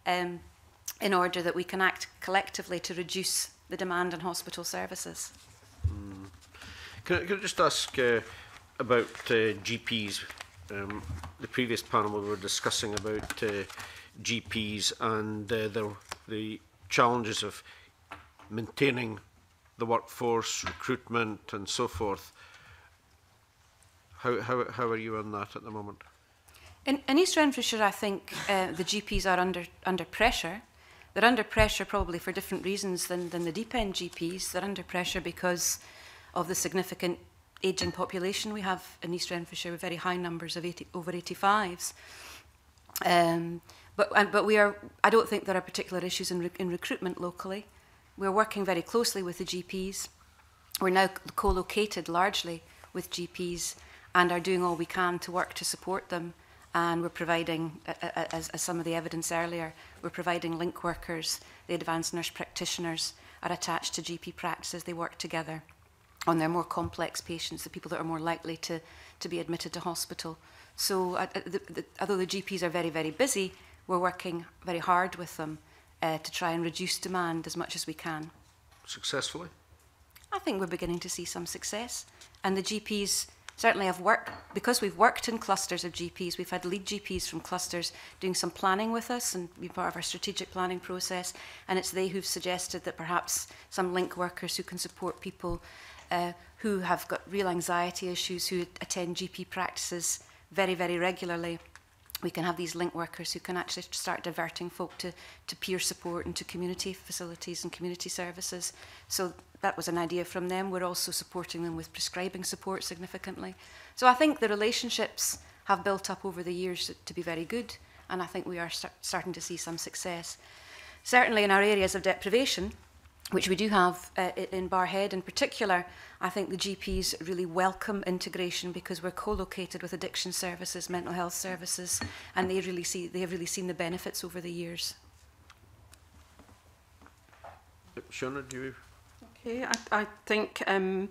Speaker 12: in order that we can act collectively to reduce the demand on hospital services.
Speaker 6: Can I just ask about GPs? The previous panel we were discussing about GPs and the challenges of maintaining the workforce, recruitment and so forth. How are you on that at the moment?
Speaker 12: In East Renfrewshire, I think the GPs are under pressure. They're under pressure probably for different reasons than the deep end GPs. They're under pressure because of the significant ageing population we have in East Renfrewshire, with very high numbers of over 85s. But I don't think there are particular issues in recruitment locally. We're working very closely with the GPs. We're now co-located largely with GPs and are doing all we can to work to support them. And we're providing, as some of the evidence earlier, we're providing link workers. The advanced nurse practitioners are attached to GP practices. They work together on their more complex patients, the people that are more likely to be admitted to hospital. So although the GPs are very, very busy, we're working very hard with them to try and reduce demand as much as we can.
Speaker 6: Successfully?
Speaker 12: I think we're beginning to see some success. And the GPs certainly have worked, because we've worked in clusters of GPs, we've had lead GPs from clusters doing some planning with us and be part of our strategic planning process, and it's they who've suggested that perhaps some link workers who can support people who have got real anxiety issues, who attend GP practices very, very regularly. We can have these link workers who can actually start diverting folk to peer support and to community facilities and community services. So that was an idea from them. We're also supporting them with prescribing support significantly. So I think the relationships have built up over the years to be very good, and I think we are starting to see some success. Certainly in our areas of deprivation, which we do have in Barrhead in particular, I think the GPs really welcome integration because we're co-located with addiction services, mental health services, and they have really seen the benefits over the years.
Speaker 6: Shona, do you?
Speaker 11: Okay, I think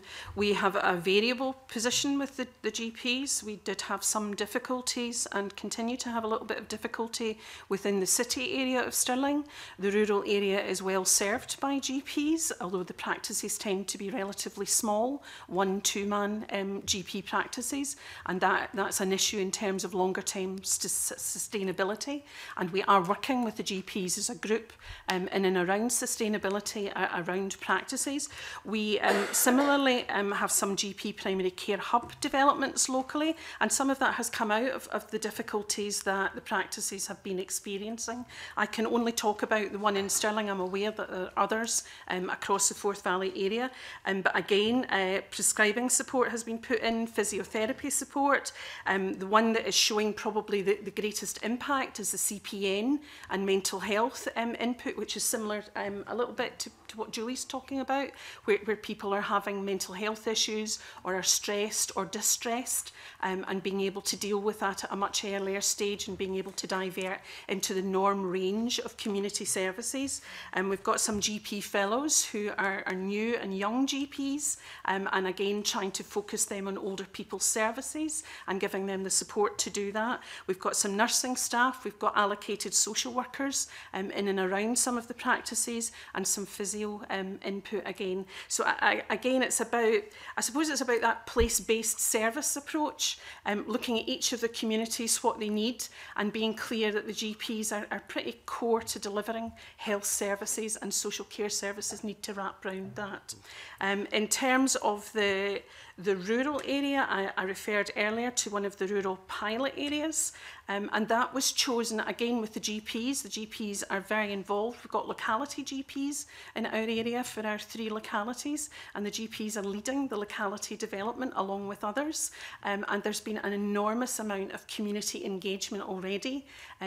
Speaker 11: we have a variable position with the GPs. We did have some difficulties and continue to have a little bit of difficulty within the city area of Stirling. The rural area is well served by GPs, although the practices tend to be relatively small, 1-2-man GP practices, and that's an issue in terms of longer term sustainability. And we are working with the GPs as a group in and around sustainability, around practices. We similarly have some GP primary care hub developments locally, and some of that has come out of the difficulties that the practices have been experiencing. I can only talk about the one in Stirling. I'm aware that there are others across the Forth Valley area, but again, prescribing support has been put in, physiotherapy support. The one that is showing probably the greatest impact is the CPN and mental health input, which is similar a little bit to what Julie's talking about, where people are having mental health issues or are stressed or distressed, and being able to deal with that at a much earlier stage and being able to divert into the norm range of community services. And we've got some GP fellows who are new and young GPs, and again trying to focus them on older people's services and giving them the support to do that. We've got some nursing staff, we've got allocated social workers in and around some of the practices, and some physio input again. So again, it's about, I suppose it's about that place-based service approach, looking at each of the communities, what they need, and being clear that the GPs are pretty core to delivering health services, and social care services need to wrap around that. In terms of the rural area, I referred earlier to one of the rural pilot areas, and that was chosen again with the GPs. The GPs are very involved. We've got locality GPs in our area for our 3 localities, and the GPs are leading the locality development along with others. And there's been an enormous amount of community engagement already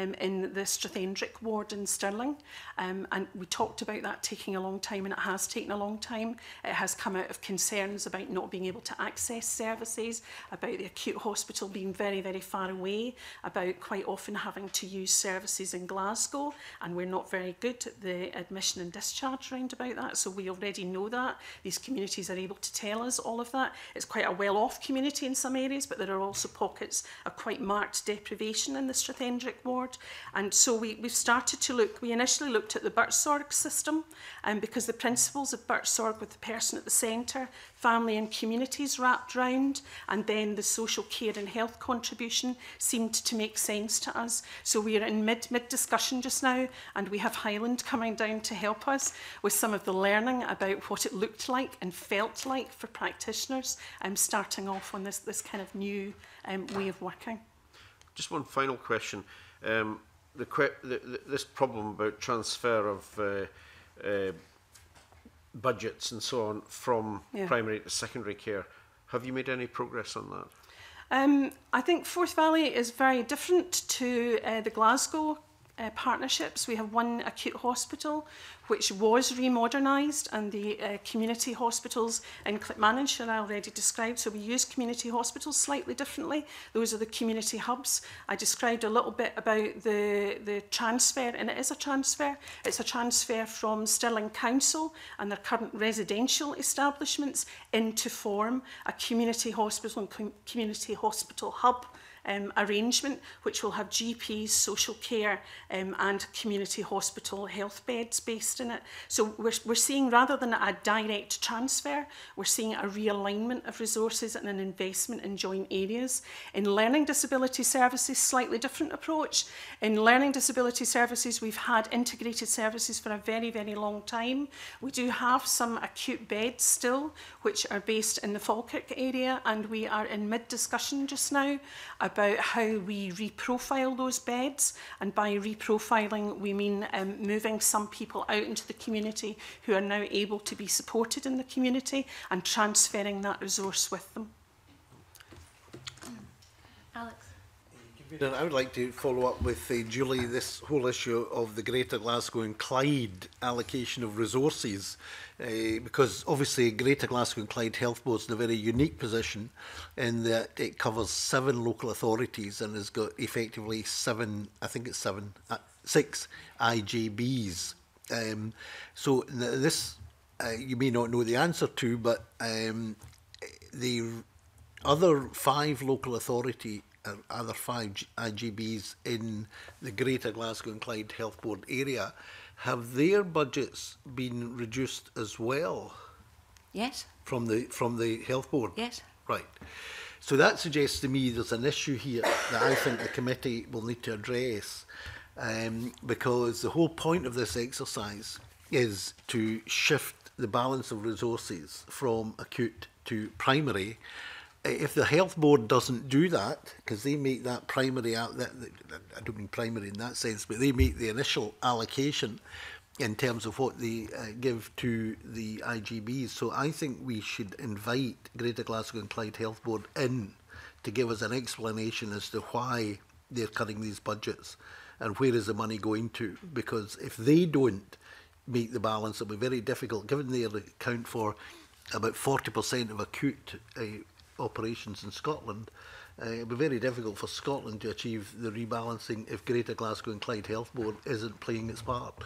Speaker 11: in the Strathendrick ward in Stirling. And we talked about that taking a long time, and it has taken a long time. It has come out of concerns about not being able to access services, about the acute hospital being very, very far away, about quite often having to use services in Glasgow, and we're not very good at the admission and discharge round about that, so we already know that. These communities are able to tell us all of that. It's quite a well-off community in some areas, but there are also pockets of quite marked deprivation in the Strathendrick ward, and so we've started to look. We initially looked at the Birchsorg system, because the principles of Birchsorg with the person at the centre, family and communities wrapped round, and then the social care and health contribution seemed to make sense to us. So we are in mid discussion just now, and we have Highland coming down to help us with some of the learning about what it looked like and felt like for practitioners, starting off on this kind of new way of working.
Speaker 6: Just one final question. This problem about transfer of budgets and so on from primary to secondary care, have you made any progress on that?
Speaker 11: I think Forth Valley is very different to the Glasgow partnerships. We have one acute hospital which was remodernised, and the community hospitals in Clipmanshire I already described. So we use community hospitals slightly differently. Those are the community hubs. I described a little bit about the transfer, and it is a transfer. It's a transfer from Stirling Council and their current residential establishments into form a community hospital and community hospital hub arrangement, which will have GPs, social care and community hospital health beds based in it. So we're seeing, rather than a direct transfer, we're seeing a realignment of resources and an investment in joint areas. In learning disability services, slightly different approach. In learning disability services, we've had integrated services for a very, very long time. We do have some acute beds still, which are based in the Falkirk area, and we are in mid-discussion just now about how we reprofile those beds. And by reprofiling, we mean moving some people out into the community who are now able to be supported in the community and transferring that resource with them.
Speaker 1: Alex?
Speaker 4: I would like to follow up with Julie, this whole issue of the Greater Glasgow and Clyde allocation of resources, because obviously Greater Glasgow and Clyde Health Board is in a very unique position in that it covers 7 local authorities and has got effectively 6 IGBs. So this you may not know the answer to, but the other 5 local authority, other 5 IGBs in the Greater Glasgow and Clyde Health Board area, have their budgets been reduced as well?
Speaker 12: Yes.
Speaker 4: From the health board?
Speaker 12: Yes.
Speaker 4: Right. So that suggests to me there's an issue here that I think the committee will need to address, because the whole point of this exercise is to shift the balance of resources from acute to primary. If the health board doesn't do that, because they make that primary out, I don't mean primary in that sense, but they make the initial allocation in terms of what they give to the IGBs. So I think we should invite Greater Glasgow and Clyde Health Board in to give us an explanation as to why they're cutting these budgets and where is the money going to. Because if they don't make the balance, it'll be very difficult, given they account for about 40% of acute operations in Scotland. It'll be very difficult for Scotland to achieve the rebalancing if Greater Glasgow and Clyde Health Board isn't playing its part.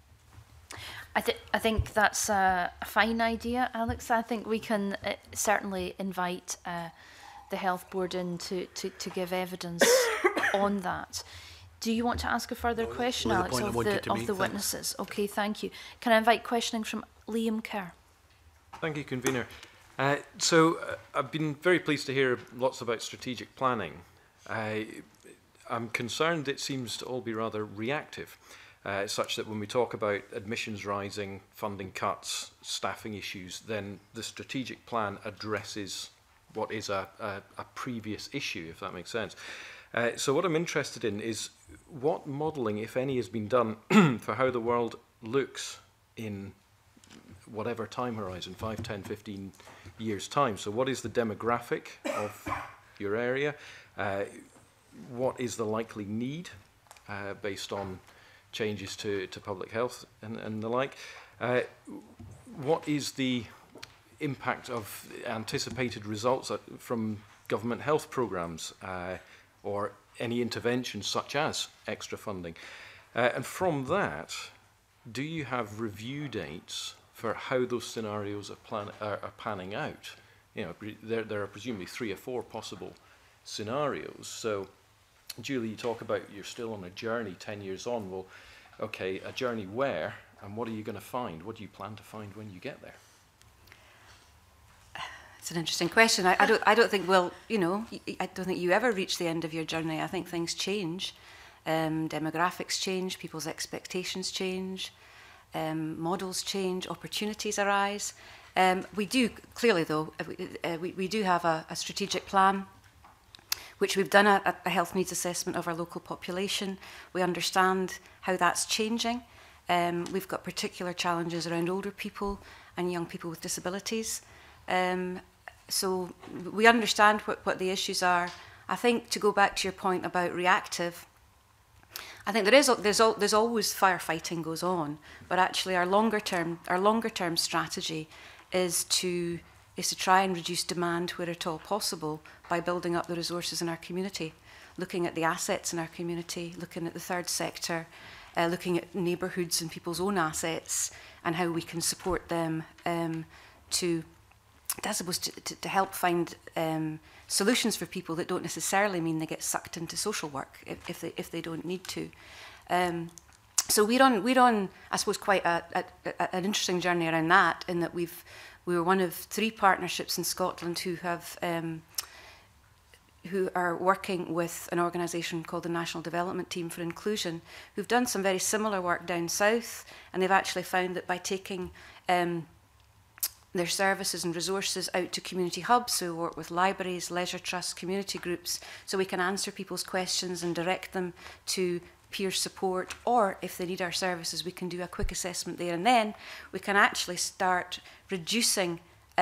Speaker 1: I think that's a fine idea, Alex. I think we can certainly invite the health board in to give evidence on that. Do you want to ask a further question, Alex, of the witnesses? Okay, thank you. Can I invite questioning from Liam Kerr?
Speaker 8: Thank you, Convener. I've been very pleased to hear lots about strategic planning. I'm concerned it seems to all be rather reactive, such that when we talk about admissions rising, funding cuts, staffing issues, then the strategic plan addresses what is a previous issue, if that makes sense. So what I'm interested in is what modelling, if any, has been done for how the world looks in whatever time horizon, 5, 10, 15 years' time. So what is the demographic of your area? What is the likely need based on changes to public health and the like? What is the impact of anticipated results from government health programmes or any interventions such as extra funding? And from that, do you have review dates for how those scenarios are panning out? You know, there are presumably 3 or 4 possible scenarios. So, Julie, you talk about you're still on a journey 10 years on. Well, okay, a journey where, and what are you going to find? What do you plan to find when you get there?
Speaker 12: It's an interesting question. I don't think, well, you know, I don't think you ever reach the end of your journey. I think things change. Demographics change, people's expectations change, models change, opportunities arise. We do, clearly though, we do have a strategic plan, which we've done a health needs assessment of our local population. We understand how that's changing. We've got particular challenges around older people and young people with disabilities. So we understand what the issues are. I think, to go back to your point about reactive, I think there's always firefighting goes on, but actually our longer term strategy is to try and reduce demand where at all possible by building up the resources in our community, looking at the assets in our community, looking at the third sector, looking at neighbourhoods and people's own assets and how we can support them to help find solutions for people that don't necessarily mean they get sucked into social work if they don't need to. So we're on I suppose quite an interesting journey around that, in that we were one of 3 partnerships in Scotland who are working with an organisation called the National Development Team for Inclusion, who've done some very similar work down south, and they've actually found that by taking their services and resources out to community hubs, so we work with libraries, leisure trusts, community groups, so we can answer people's questions and direct them to peer support, or if they need our services, we can do a quick assessment there and then. We can actually start reducing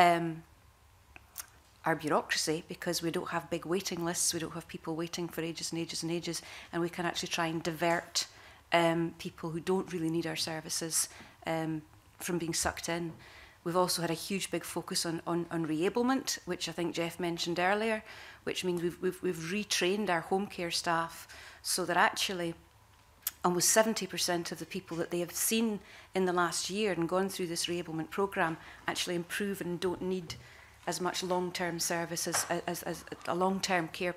Speaker 12: our bureaucracy, because we don't have big waiting lists, we don't have people waiting for ages and ages and ages, and we can actually try and divert people who don't really need our services from being sucked in. We've also had a huge big focus on reablement, which I think Jeff mentioned earlier, which means we've retrained our home care staff so that actually almost 70% of the people that they have seen in the last year and gone through this reablement programme actually improve and don't need as much long-term services as a long-term care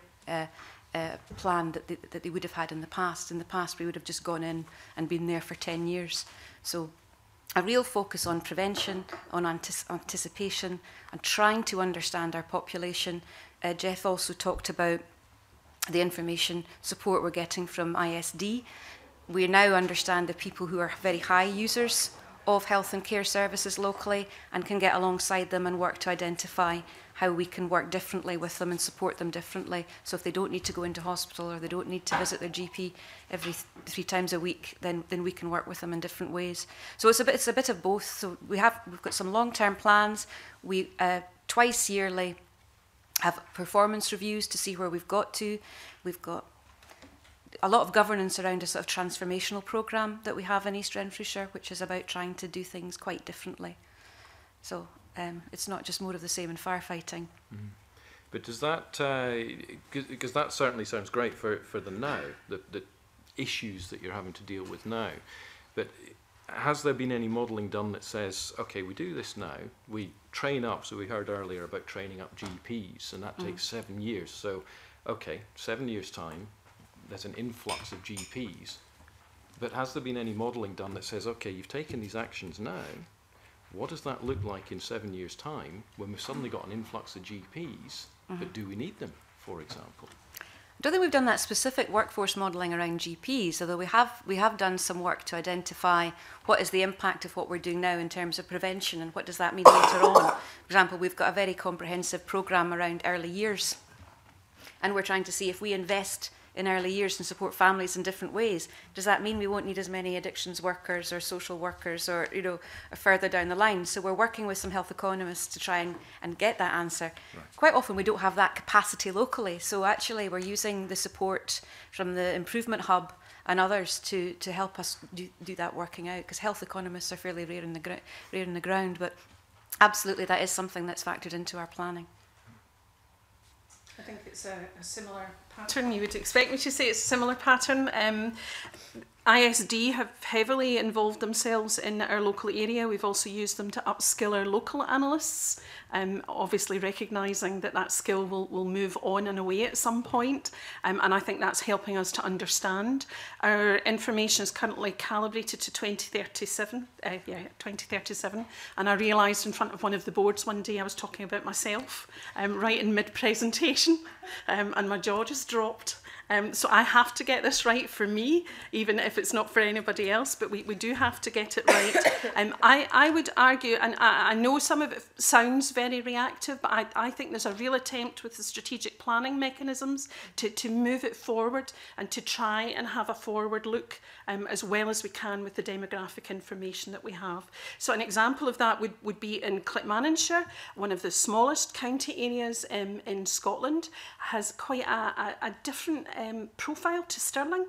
Speaker 12: plan that they would have had in the past. In the past, we would have just gone in and been there for 10 years. So a real focus on prevention, on anticipation, and trying to understand our population. Jeff also talked about the information support we're getting from ISD. We now understand the people who are very high users of health and care services locally and can get alongside them and work to identify how we can work differently with them and support them differently. So if they don't need to go into hospital or they don't need to visit their GP every 3 times a week, then we can work with them in different ways. So it's a bit of both. So we've got some long-term plans. We twice yearly have performance reviews to see where we've got to. We've got a lot of governance around a sort of transformational programme that we have in East Renfrewshire, which is about trying to do things quite differently. So it's not just more of the same in firefighting.
Speaker 8: Mm. But does that, because that certainly sounds great for the now, the issues that you're having to deal with now, but has there been any modelling done that says, okay, we do this now, we train up, so we heard earlier about training up GPs, and that takes 7 years. So, okay, 7 years' time, there's an influx of GPs, but has there been any modelling done that says, okay, you've taken these actions now, what does that look like in 7 years' time when we've suddenly got an influx of GPs, but do we need them, for example?
Speaker 12: I don't think we've done that specific workforce modelling around GPs, although we have done some work to identify what is the impact of what we're doing now in terms of prevention and what does that mean later on. For example, we've got a very comprehensive programme around early years, and we're trying to see if we invest in early years and support families in different ways, does that mean we won't need as many addictions workers or social workers or, you know, further down the line? So we're working with some health economists to try and get that answer. Right. Quite often we don't have that capacity locally, so actually we're using the support from the Improvement Hub and others to help us do that working out, because health economists are fairly rare in the ground, but absolutely that is something that's factored into our planning.
Speaker 11: I think it's a similar pattern. You would expect me to say it's a similar pattern. ISD have heavily involved themselves in our local area. We've also used them to upskill our local analysts, obviously recognising that that skill will move on and away at some point, and I think that's helping us to understand. Our information is currently calibrated to 2037, and I realised in front of one of the boards one day I was talking about myself right in mid-presentation, and my jaw just dropped. So I have to get this right for me, even if it's not for anybody else, but we do have to get it right. I would argue, and I know some of it sounds very reactive, but I think there's a real attempt with the strategic planning mechanisms to move it forward and to try and have a forward look as well as we can with the demographic information that we have. So an example of that would be in Clipmanonshire, one of the smallest county areas in Scotland, has quite a different profile to Stirling.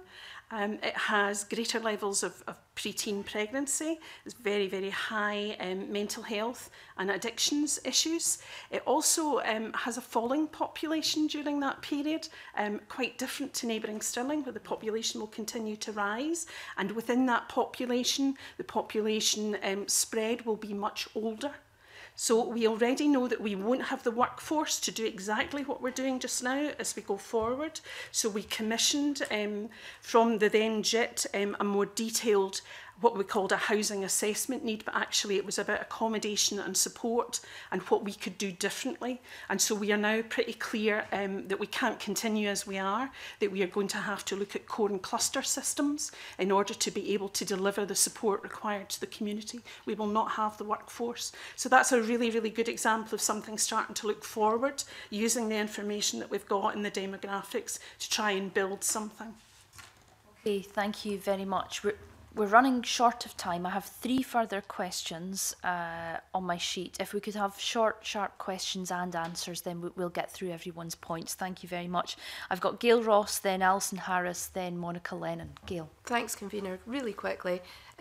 Speaker 11: It has greater levels of preteen pregnancy. It's very, very high mental health and addictions issues. It also has a falling population during that period, quite different to neighbouring Stirling, where the population will continue to rise. And within that population, the population spread will be much older. So we already know that we won't have the workforce to do exactly what we're doing just now as we go forward. So we commissioned from the then JIT a more detailed, what we called a housing assessment need, but actually it was about accommodation and support and what we could do differently. And so we are now pretty clear that we can't continue as we are, that we are going to have to look at core and cluster systems in order to be able to deliver the support required to the community. We will not have the workforce. So that's a really, really good example of something starting to look forward, using the information that we've got in the demographics to try and build something.
Speaker 1: Okay, thank you very much. We're running short of time. I have 3 further questions on my sheet. If we could have short, sharp questions and answers, then we'll get through everyone's points. Thank you very much. I've got Gail Ross, then Alison Harris, then Monica Lennon. Gail.
Speaker 2: Thanks, Convener. Really quickly,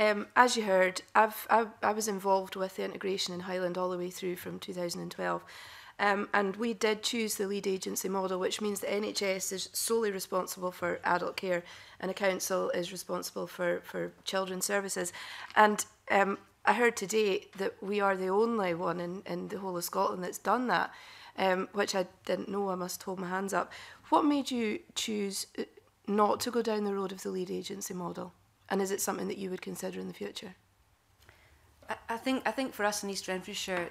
Speaker 2: as you heard, I was involved with the integration in Highland all the way through from 2012. And we did choose the lead agency model, which means the NHS is solely responsible for adult care and a council is responsible for children's services. And I heard today that we are the only one in the whole of Scotland that's done that, which I didn't know. I must hold my hands up. What made you choose not to go down the road of the lead agency model? And is it something that you would consider in the future?
Speaker 12: I think for us in East Renfrewshire,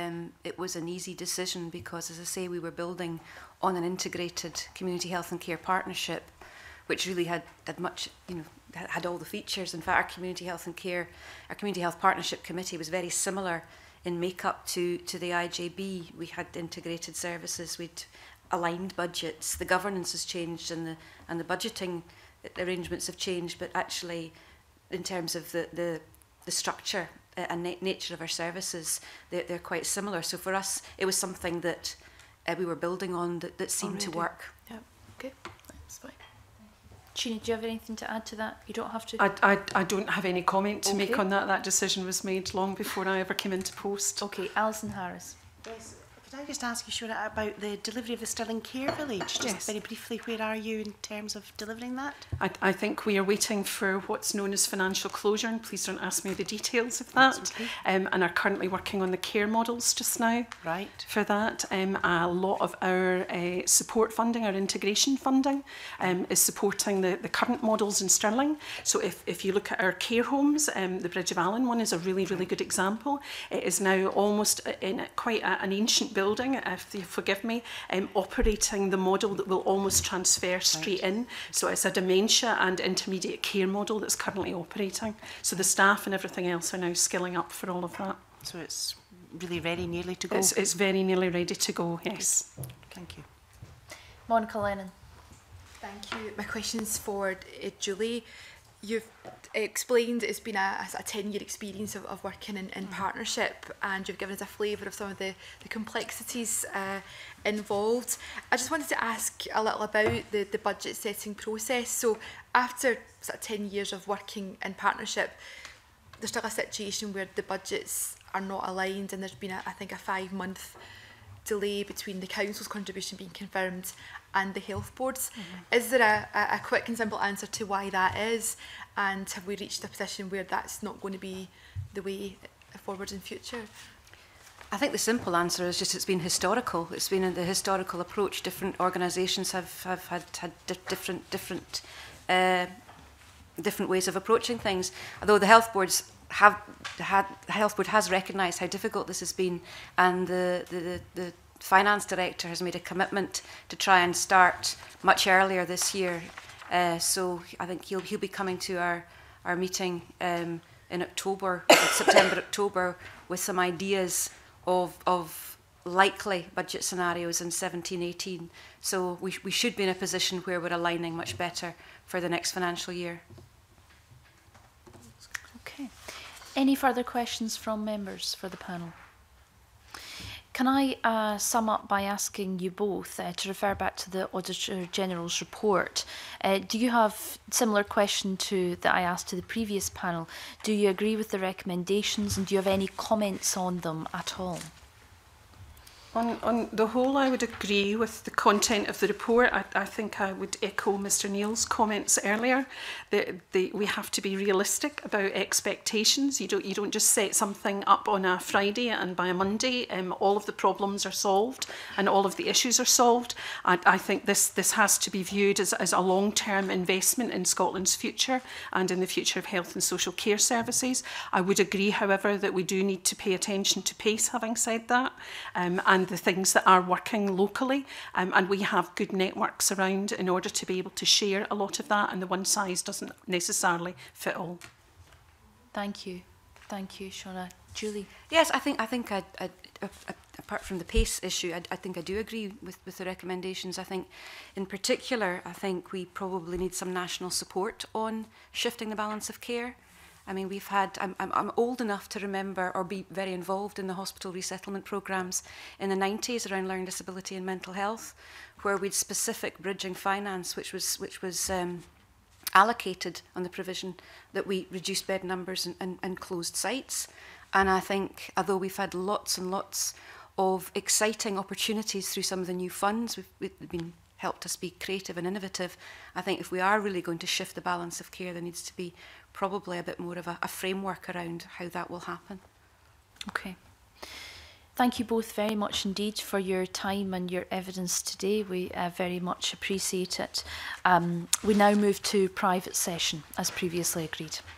Speaker 12: it was an easy decision because, as I say, we were building on an integrated community health and care partnership, which really had much, had all the features. In fact, our community health and care, our community health partnership committee was very similar in makeup to the IJB. We had integrated services, we'd aligned budgets, the governance has changed, and the budgeting arrangements have changed, but actually, in terms of the structure and nature of our services, they're quite similar. So for us, it was something that we were building on that seemed to work.
Speaker 2: Yeah. Okay, that's fine.
Speaker 1: Sheena, do you have anything to add to that? You don't have to.
Speaker 11: I don't have any comment to make on that. That decision was made long before I ever came into post.
Speaker 1: Okay, Alison Harris.
Speaker 10: Yes. Could I just ask you, Shona, about the delivery of the Stirling Care Village? Just very briefly, where are you in terms of delivering that?
Speaker 11: I think we are waiting for what's known as financial closure, and please don't ask me the details of that.
Speaker 10: Okay.
Speaker 11: And are currently working on the care models just now.
Speaker 10: Right.
Speaker 11: For that. A lot of our support funding, our integration funding, is supporting the current models in Stirling. So if you look at our care homes, the Bridge of Allen one is a really, really good example. It is now almost in quite an ancient building, if you forgive me, operating the model that will almost transfer straight in. So it's a dementia and intermediate care model that's currently operating. So the staff and everything else are now skilling up for all of that.
Speaker 10: So it's really ready, nearly to go?
Speaker 11: It's very nearly ready to go, yes.
Speaker 10: Thank you.
Speaker 1: Monica Lennon.
Speaker 9: Thank you. My question's for Julie. You've explained it's been a 10-year experience of working in partnership, and you've given us a flavour of some of the complexities involved. I just wanted to ask a little about the budget setting process. So after sort of 10 years of working in partnership, there's still a situation where the budgets are not aligned, and there's been, I think, a 5-month delay between the council's contribution being confirmed and the health boards. Is there a quick and simple answer to why that is? And have we reached a position where that's not going to be the way forward in future?
Speaker 12: I think the simple answer is just it's been historical. It's been the historical approach. Different organisations have had different ways of approaching things. Although the health boards the health board has recognised how difficult this has been, and the finance director has made a commitment to try and start much earlier this year. So I think he'll be coming to our meeting in October, September, October, with some ideas of likely budget scenarios in 17-18. So we should be in a position where we're aligning much better for the next financial year.
Speaker 1: Okay. Any further questions from members for the panel? Can I sum up by asking you both to refer back to the Auditor General's report? Do you have a similar question to that I asked to the previous panel? Do you agree with the recommendations, and do you have any comments on them at all?
Speaker 11: On the whole, I would agree with the content of the report. I think I would echo Mr Neil's comments earlier. We have to be realistic about expectations. You don't just set something up on a Friday and by a Monday all of the problems are solved and all of the issues are solved. I think this has to be viewed as a long-term investment in Scotland's future and in the future of health and social care services. I would agree, however, that we do need to pay attention to pace, having said that, and the things that are working locally, and we have good networks around in order to be able to share a lot of that, and the one size doesn't necessarily fit all.
Speaker 1: Thank you, Shona. Julie?
Speaker 12: Yes, I think apart from the pace issue, I think I do agree with the recommendations. I think, in particular, I think we probably need some national support on shifting the balance of care. I mean, we've had, I'm old enough to remember or be very involved in the hospital resettlement programmes in the 90s around learning disability and mental health, where we'd specific bridging finance, which was allocated on the provision that we reduced bed numbers and closed sites. And I think, although we've had lots and lots of exciting opportunities through some of the new funds. We've been helped us be creative and innovative. I think if we are really going to shift the balance of care, there needs to be probably a bit more of a framework around how that will happen.
Speaker 1: Okay. Thank you both very much indeed for your time and your evidence today. We very much appreciate it. We now move to private session, as previously agreed.